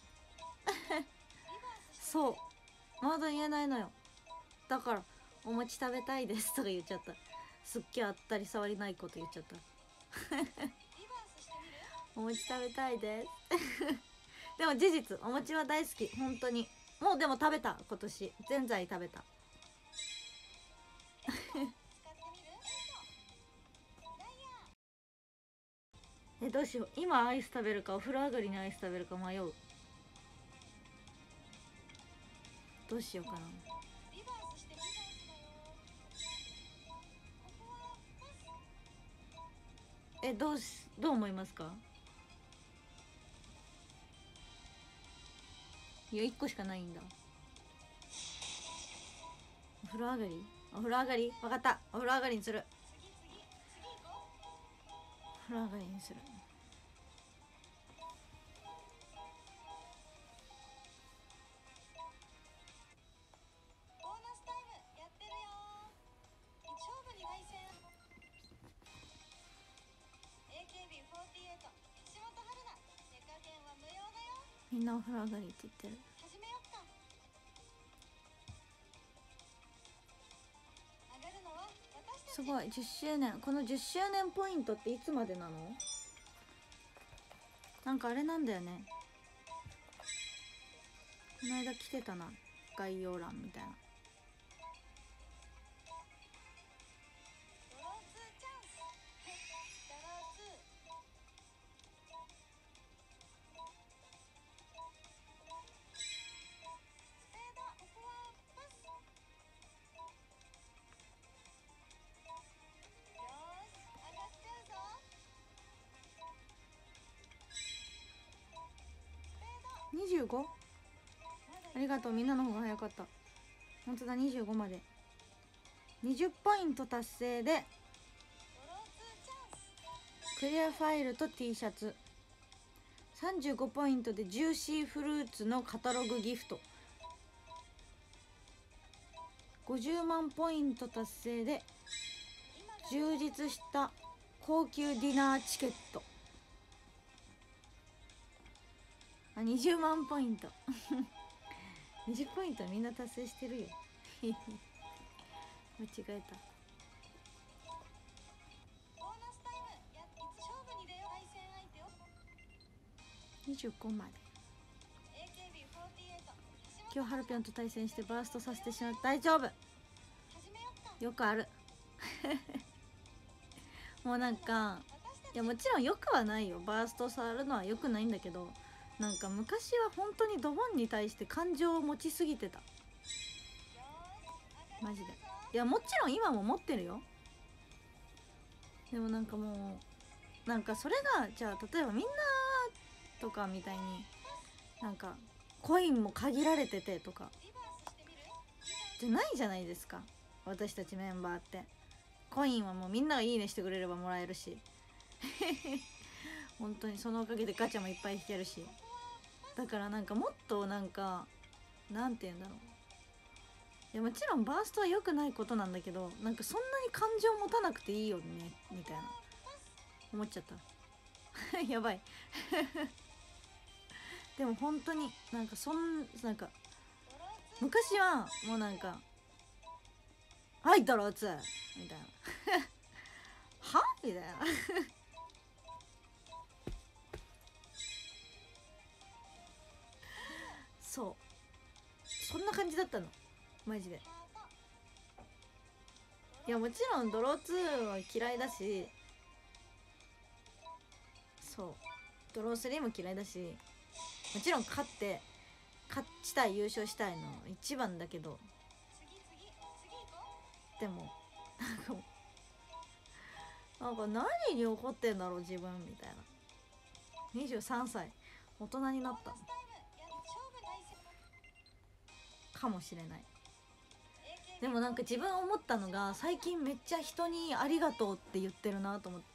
そうまだ言えないのよ。だからお餅食べたいですとか言っちゃった。すっげえあったり触りないこと言っちゃったお餅食べたいですでも事実お餅は大好き、本当に。もうでも食べた、今年ぜんざい食べたどうしよう、今アイス食べるかお風呂上がりにアイス食べるか迷う。どどうしようかな。どう思いますか？いや1個しかないんだ。お風呂上がり、お風呂上がり、分かった、お風呂上がりにする、お風呂上がりにする。みんなお風呂上がりって言ってる。すごい、10周年。この10周年ポイントっていつまでなの？なんかあれなんだよね、この間来てたな、概要欄みたいな。25？ ありがとう、みんなの方が早かった。本当だ、25まで。20ポイント達成でクリアファイルと T シャツ、35ポイントでジューシーフルーツのカタログギフト、50万ポイント達成で充実した高級ディナーチケット。あ、20万ポイント20ポイントはみんな達成してるよ間違えた。25まで。今日ハルピョンと対戦してバーストさせてしまう。大丈夫、よくあるもうなんか、いやもちろんよくはないよ、バーストされるのはよくないんだけど、なんか昔は本当にドボンに対して感情を持ちすぎてた、マジで。いやもちろん今も持ってるよ。でもなんかもう、なんかそれがじゃあ例えばみんなとかみたいになんかコインも限られててとかじゃないじゃないですか。私たちメンバーってコインはもうみんながいいねしてくれればもらえるし本当にそのおかげでガチャもいっぱい引けるし、だからなんかもっとなんかなんて言うんだろう、いやもちろんバーストは良くないことなんだけど、なんかそんなに感情持たなくていいよねみたいな思っちゃったやばいでも本当になんかなんか昔はもうなんか「はいドローツ!」みたいなはみたいなそうそんな感じだったのマジで。いやもちろんドロー2は嫌いだし、そうドロー3も嫌いだし、もちろん勝ちたい、優勝したいの一番だけど、でもなんか何に怒ってんだろう自分みたいな。23歳大人になったかもしれない。でもなんか自分思ったのが、最近めっちゃ人にありがとうって言ってるなと思って、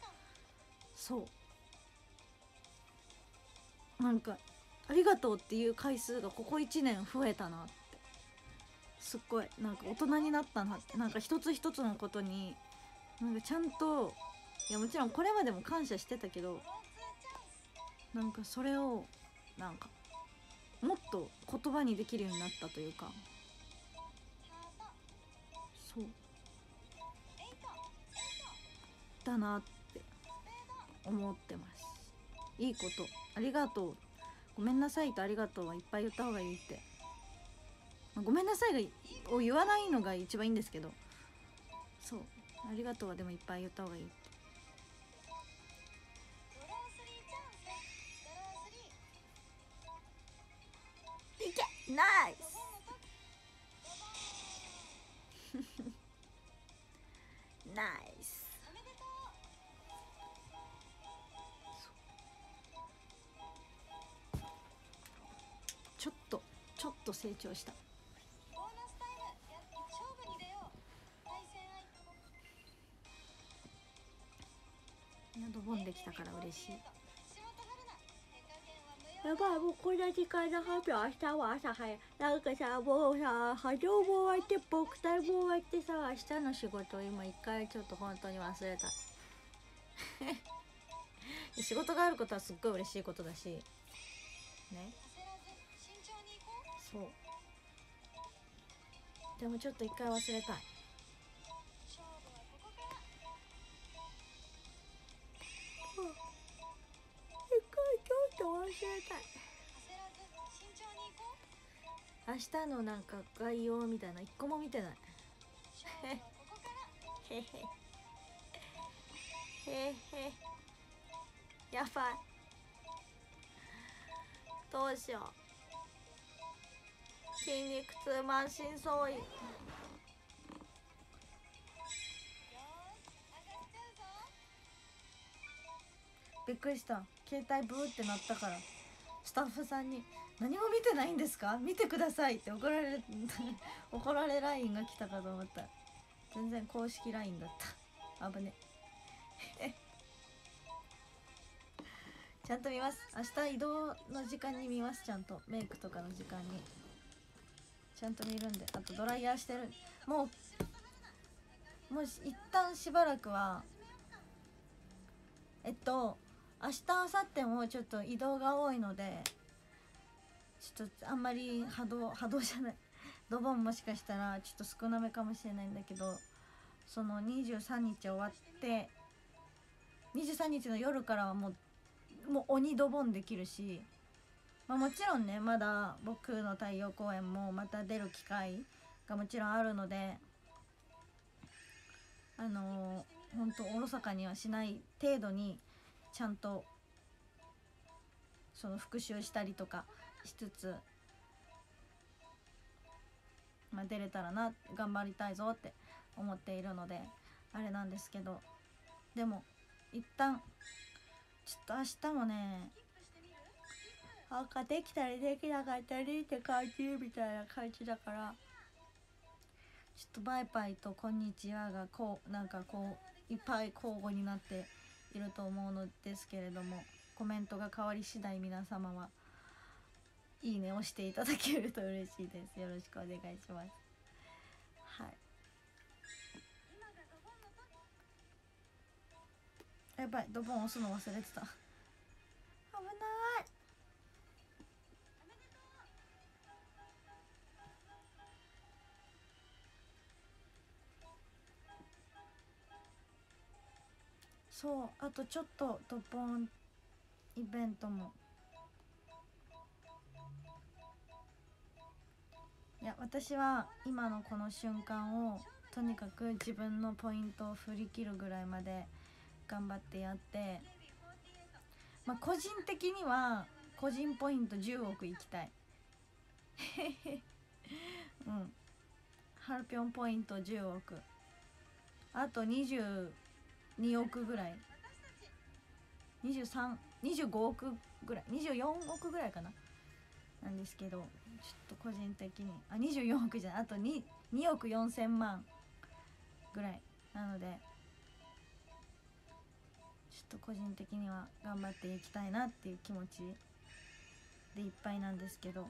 そうなんかありがとうっていう回数がここ1年増えたなって、すっごいなんか大人になったなって、なんか一つ一つのことになんかちゃんと、いやもちろんこれまでも感謝してたけど、なんかそれをなんかもっと言葉にできるようになったというか、そうだなって思ってます。いいこと、ありがとう、ごめんなさいとありがとうはいっぱい言った方がいいって、ごめんなさいを言わないのが一番いいんですけど、そうありがとうはでもいっぱい言った方がいいって。いけナイスナイス。ちょっと成長した。ドボンできたから嬉しい。やばい、もうこんな時間の発表。明日は朝早い。なんかさ、もうさ、波動も終わって僕体も終わってさ、明日の仕事今一回ちょっと本当に忘れた。仕事があることはすっごい嬉しいことだしね。そうでもちょっと一回忘れたい。一回ちょっと忘れたい。明日のなんか概要みたいな一個も見てない。へへへへ、やばい、どうしよう。筋肉痛満身創痍。びっくりした。携帯ブーってなったからスタッフさんに「何も見てないんですか？見てください」って怒られ怒られ LINE が来たかと思った。全然公式 LINE だった。危ねちゃんと見ます。明日移動の時間に見ます。ちゃんとメイクとかの時間にちゃんと見るんで。あとドライヤーしてる。もう一旦しばらくは明日明後日もちょっと移動が多いので、ちょっとあんまり波動じゃないドボンもしかしたらちょっと少なめかもしれないんだけど、その23日終わって23日の夜からはもう鬼ドボンできるし、もちろんね、まだ僕の太陽公演もまた出る機会がもちろんあるので、ほんとおろそかにはしない程度にちゃんとその復習したりとかしつつ、出れたらな、頑張りたいぞって思っているのであれなんですけど、でも一旦ちょっと明日もね、なんかできたりできなかったりって感じみたいな感じだから、ちょっとバイバイとこんにちはがなんかいっぱい交互になっていると思うのですけれども、コメントが変わり次第皆様はいいね押していただけると嬉しいです。よろしくお願いします。はい、やばい、ドボン押すの忘れてた。危ない。そう、あとちょっとドボンイベントも、いや、私は今のこの瞬間をとにかく自分のポイントを振り切るぐらいまで頑張ってやって、個人的には個人ポイント10億いきたい。うん、ハルピョンポイント10億、あと22億ぐらい、25億ぐらい、24億ぐらいかな、なんですけど、ちょっと個人的に24億じゃない、あと 2億4千万ぐらいなので、ちょっと個人的には頑張っていきたいなっていう気持ちでいっぱいなんですけど、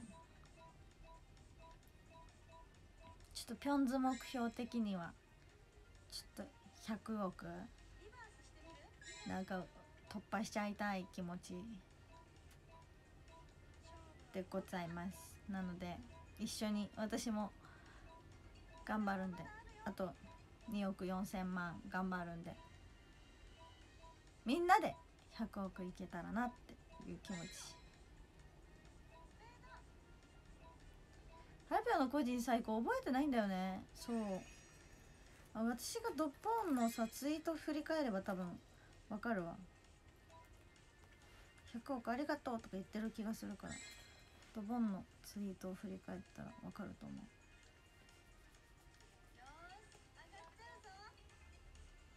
ちょっとピョンズ目標的にはちょっと100億なんか突破しちゃいたい気持ちでございます。なので一緒に私も頑張るんで、あと2億4千万頑張るんで、みんなで100億いけたらなっていう気持ち。ハルピョの個人最高覚えてないんだよね。そう、私がドッポーンのさツイート振り返れば多分わかるわ。100億ありがとうとか言ってる気がするから、ドボンのツイートを振り返ったらわかると思う。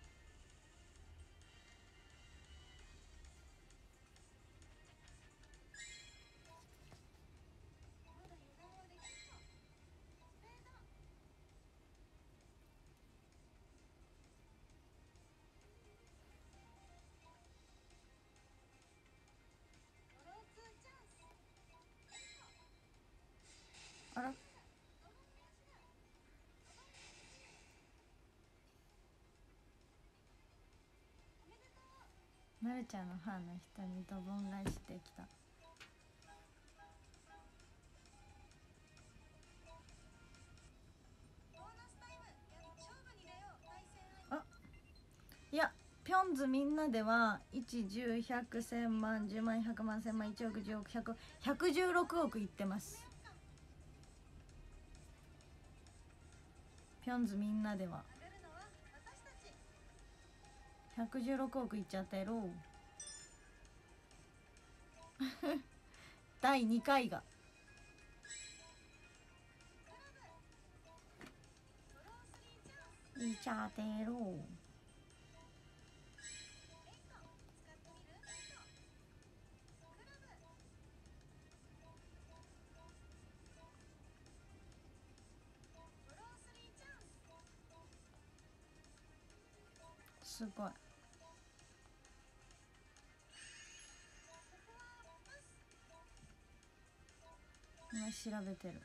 なるちゃんのファンの人にドボン返してきた。あ、いやピョンズみんなでは1、10、100、1000万、10万、100万、1000万、1億、10億、100、116億いってます。ピョンズみんなでは116億いっちゃったやろ第2回がいっちゃってやろすごい。今調べてる。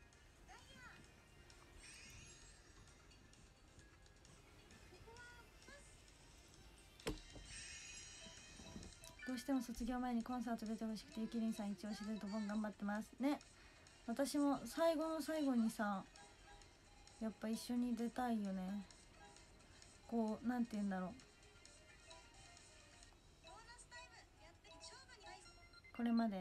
どうしても卒業前にコンサート出てほしくてゆきりんさん一押しでドボン頑張ってますね。私も最後の最後にさやっぱ一緒に出たいよね。こうなんて言うんだろう、これまで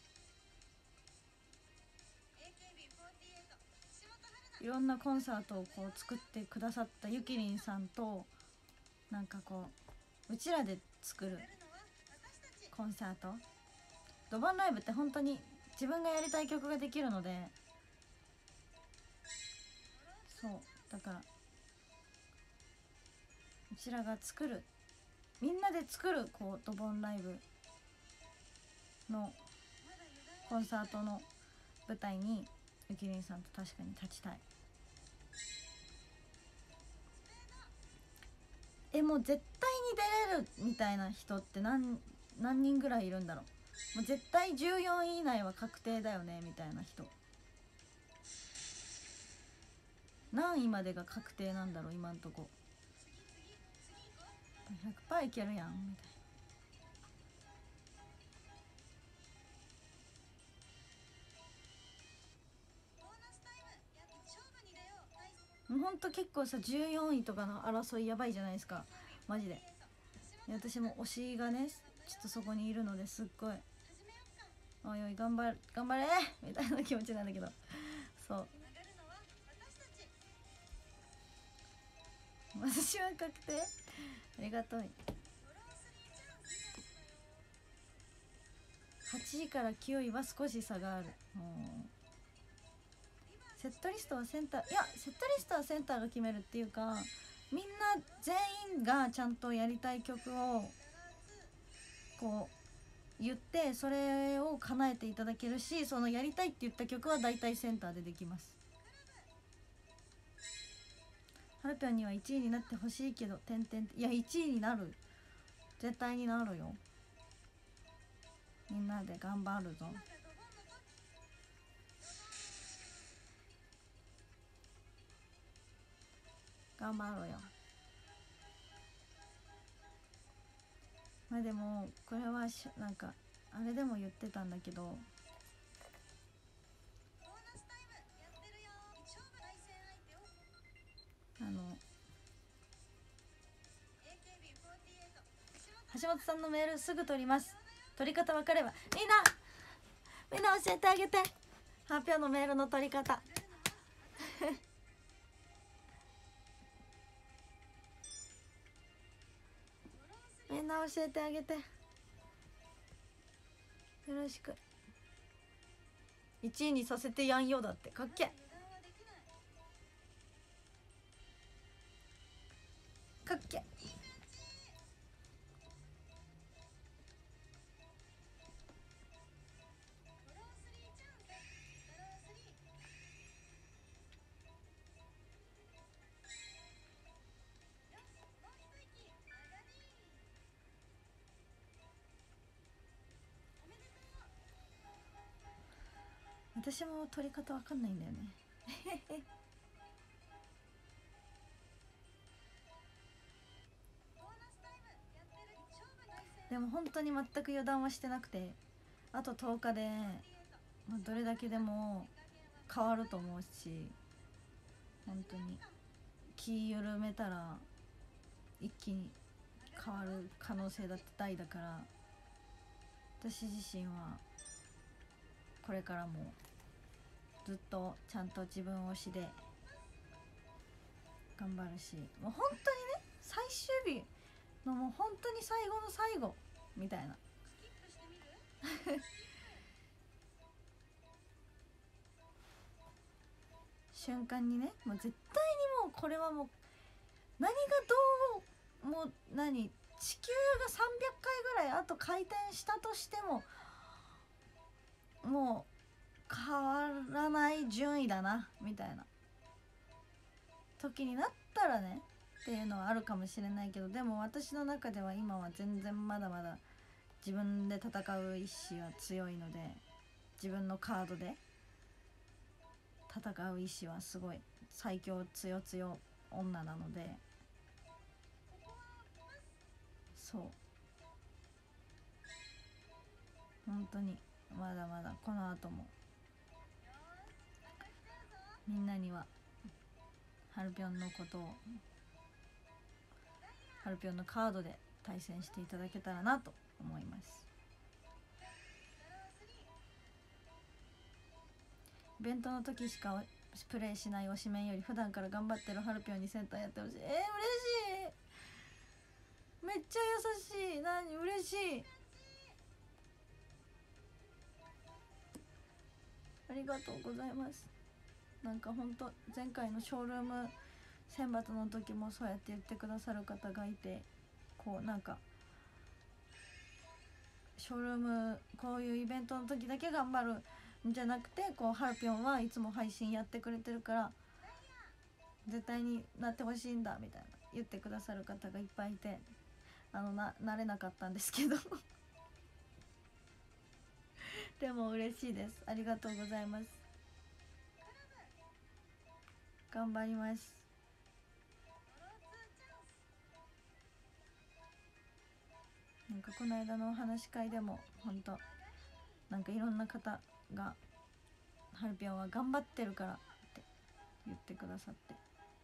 いろんなコンサートをこう作ってくださったゆきりんさんとなんかこううちらで作るコンサートドボンライブって本当に自分がやりたい曲ができるので、そうだからうちらが作るみんなで作るこうドボンライブのコンサートの舞台にゆきりんさんと確かに立ちたい。もう絶対に出れるみたいな人って何人ぐらいいるんだろう。もう絶対14位以内は確定だよねみたいな人何位までが確定なんだろう今んとこ。100% いけるやんみたいな。ほんと結構さ14位とかの争いやばいじゃないですかマジで。私も推しがねちょっとそこにいるのですっごいおいおい頑張れみたいな気持ちなんだけど、そう私は確定ありがとう。8位から9位は少し差がある。セットリストはセンター、いやセットリストはセンターが決めるっていうかみんな全員がちゃんとやりたい曲をこう言ってそれを叶えていただけるし、そのやりたいって言った曲は大体センターでできます。はるぴょんには1位になってほしいけどいや1位になる、絶対になるよ。みんなで頑張るぞ。頑張ろうよ。まあでもこれはなんかあれでも言ってたんだけど、橋本さんのメールすぐ取ります。取り方分かればみんな教えてあげて。発表のメールの取り方みんな教えてあげてよろしく。1位にさせてやんよだってかっけかっけ。私も取り方わかんないんだよねも本当に全く油断はしてなくて、あと10日で、どれだけでも変わると思うし、本当に気緩めたら一気に変わる可能性だって大だから、私自身はこれからもずっとちゃんと自分推しで頑張るし、もう本当にね、最終日のもう本当に最後の最後みたいな瞬間にね、もう絶対にもうこれはもう何がどうもう地球が300回ぐらいあと回転したとしてももう変わらない順位だなみたいな時になったらねっていうのはあるかもしれないけど、でも私の中では今は全然まだまだ自分で戦う意志は強いので、自分のカードで戦う意志はすごい最強強強女なので、そう本当にまだまだこの後もみんなにはハルピョンのことを、ハルピョンのカードで対戦していただけたらなと思います。イベントの時しかプレイしない推しメンより普段から頑張ってるハルピョンにセンターやってほしい。嬉しい、めっちゃ優しい、嬉しい、ありがとうございます。なんかほんと前回のショールーム選抜の時もそうやって言ってくださる方がいて、こうなんかショールームこういうイベントの時だけ頑張るんじゃなくて、こうハルピョンはいつも配信やってくれてるから絶対になってほしいんだみたいな言ってくださる方がいっぱいいて、なれなかったんですけどでも嬉しいです。ありがとうございます。頑張ります。なんかこの間のお話し会でもほんとなんかいろんな方がハルピョンは頑張ってるからって言ってくださって、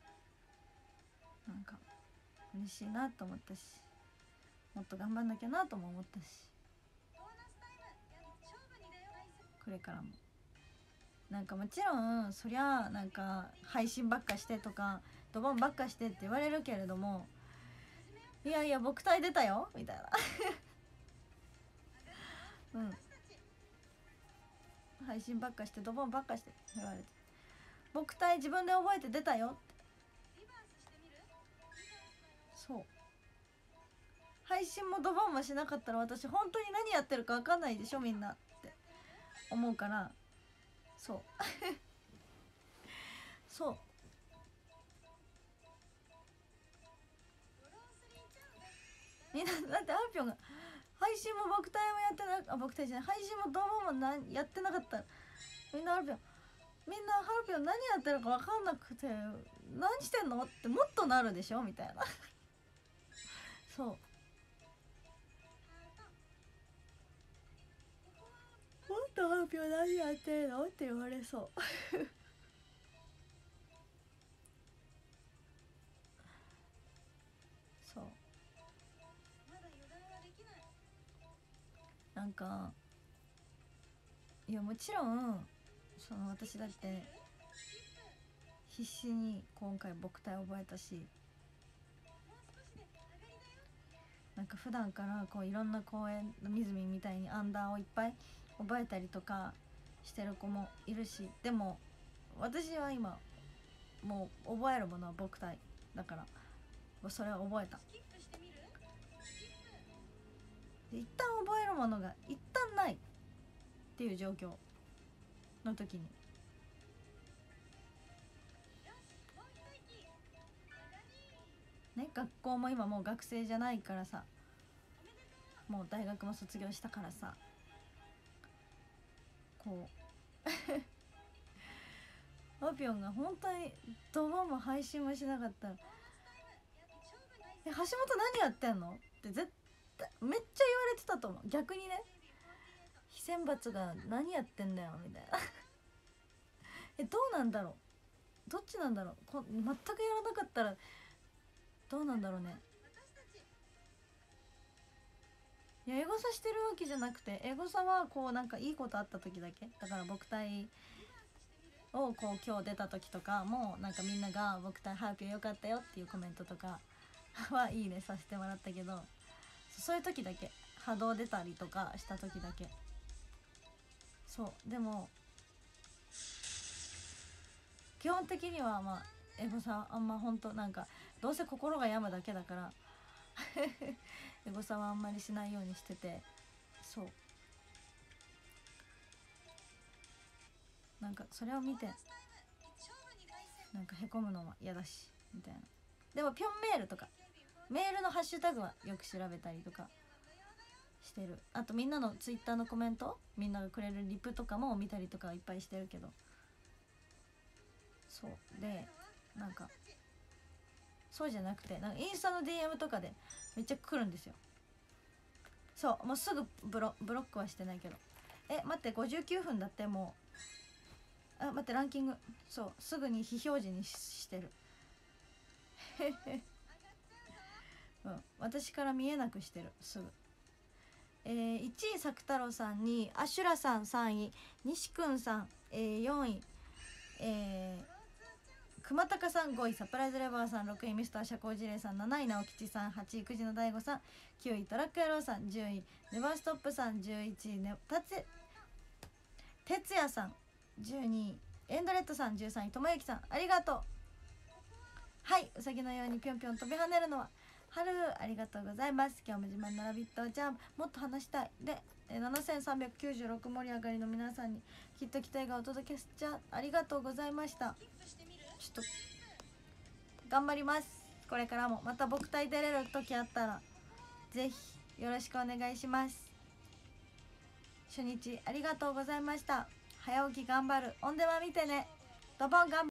なんか嬉しいなと思ったし、もっと頑張んなきゃなとも思ったし、これからもなんかもちろんそりゃなんか配信ばっかしてとかドボンばっかしてって言われるけれども、いやいや僕隊出たよみたいなうん配信ばっかしてドボンばっかして言われて、僕隊自分で覚えて出たよって。そう配信もドボンもしなかったら私本当に何やってるか分かんないでしょみんなって思うから、そうそうみんなだってアンピョンが配信も僕隊もやってな僕隊じゃない配信もドボンもやってなかったらみんなハルピョン何やってるか分かんなくて何してんのってもっとなるでしょみたいなそうもっとハルピョン何やってんのって言われそうそうなんかいやもちろんその私だって必死に今回僕隊覚えたし、なんか普段からこういろんな公園のみずみみたいにアンダーをいっぱい覚えたりとかしてる子もいるし、でも私は今もう覚えるものは僕隊だからそれは覚えた。で一旦覚えるものが一旦ないっていう状況の時にね、学校も今もう学生じゃないからさ、もう大学も卒業したからさ、こうワピョンが本当にドボンも配信もしなかったら「橋本何やってんの?」って絶めっちゃ言われてたと思う。逆にね、非選抜が何やってんだよみたいなどうなんだろう、どっちなんだろう、全くやらなかったらどうなんだろうね。いやエゴサしてるわけじゃなくて、エゴサはこうなんかいいことあった時だけだから、僕体をこう今日出た時とかもなんかみんなが僕体早くよかったよっていうコメントとかはいいねさせてもらったけど、そういう時だけ、波動出たりとかした時だけ。そうでも基本的にはまあエゴサあんまほんとなんかどうせ心が病むだけだからエゴサはあんまりしないようにしてて、そうなんかそれを見てなんかへこむのは嫌だしみたいな。でもピョンメールとかメールのハッシュタグはよく調べたりとかしてる。あとみんなのツイッターのコメント、みんながくれるリプとかも見たりとかいっぱいしてるけど、そうでなんかそうじゃなくて、なんかインスタの DM とかでめっちゃ来るんですよ。そうもうすぐブロックはしてないけど、待って59分だって。もう待ってランキング、そうすぐに非表示にしてるうん、私から見えなくしてるすぐ。1位作太郎さん、2位アシュラさん、3位西くんさん、4位熊高さん、5位サプライズレバーさん、6位ミスター社交辞令さん、7位直吉さん、8位9時の大悟さん、9位トラック野郎さん、10位ネバーストップさん、11位哲也さん、12位エンドレッドさん、13位ともゆきさん、ありがとう。はい、うさぎのようにぴょんぴょん飛び跳ねるのは春、ありがとうございます。今日も自慢のラビットじゃあもっと話したいで、7396盛り上がりの皆さんにきっと期待がお届けしちゃありがとうございました。ちょっと頑張ります。これからもまた僕体出れる時あったらぜひよろしくお願いします。初日ありがとうございました。早起き頑張る。オンデマ見てね。ドボン頑張る。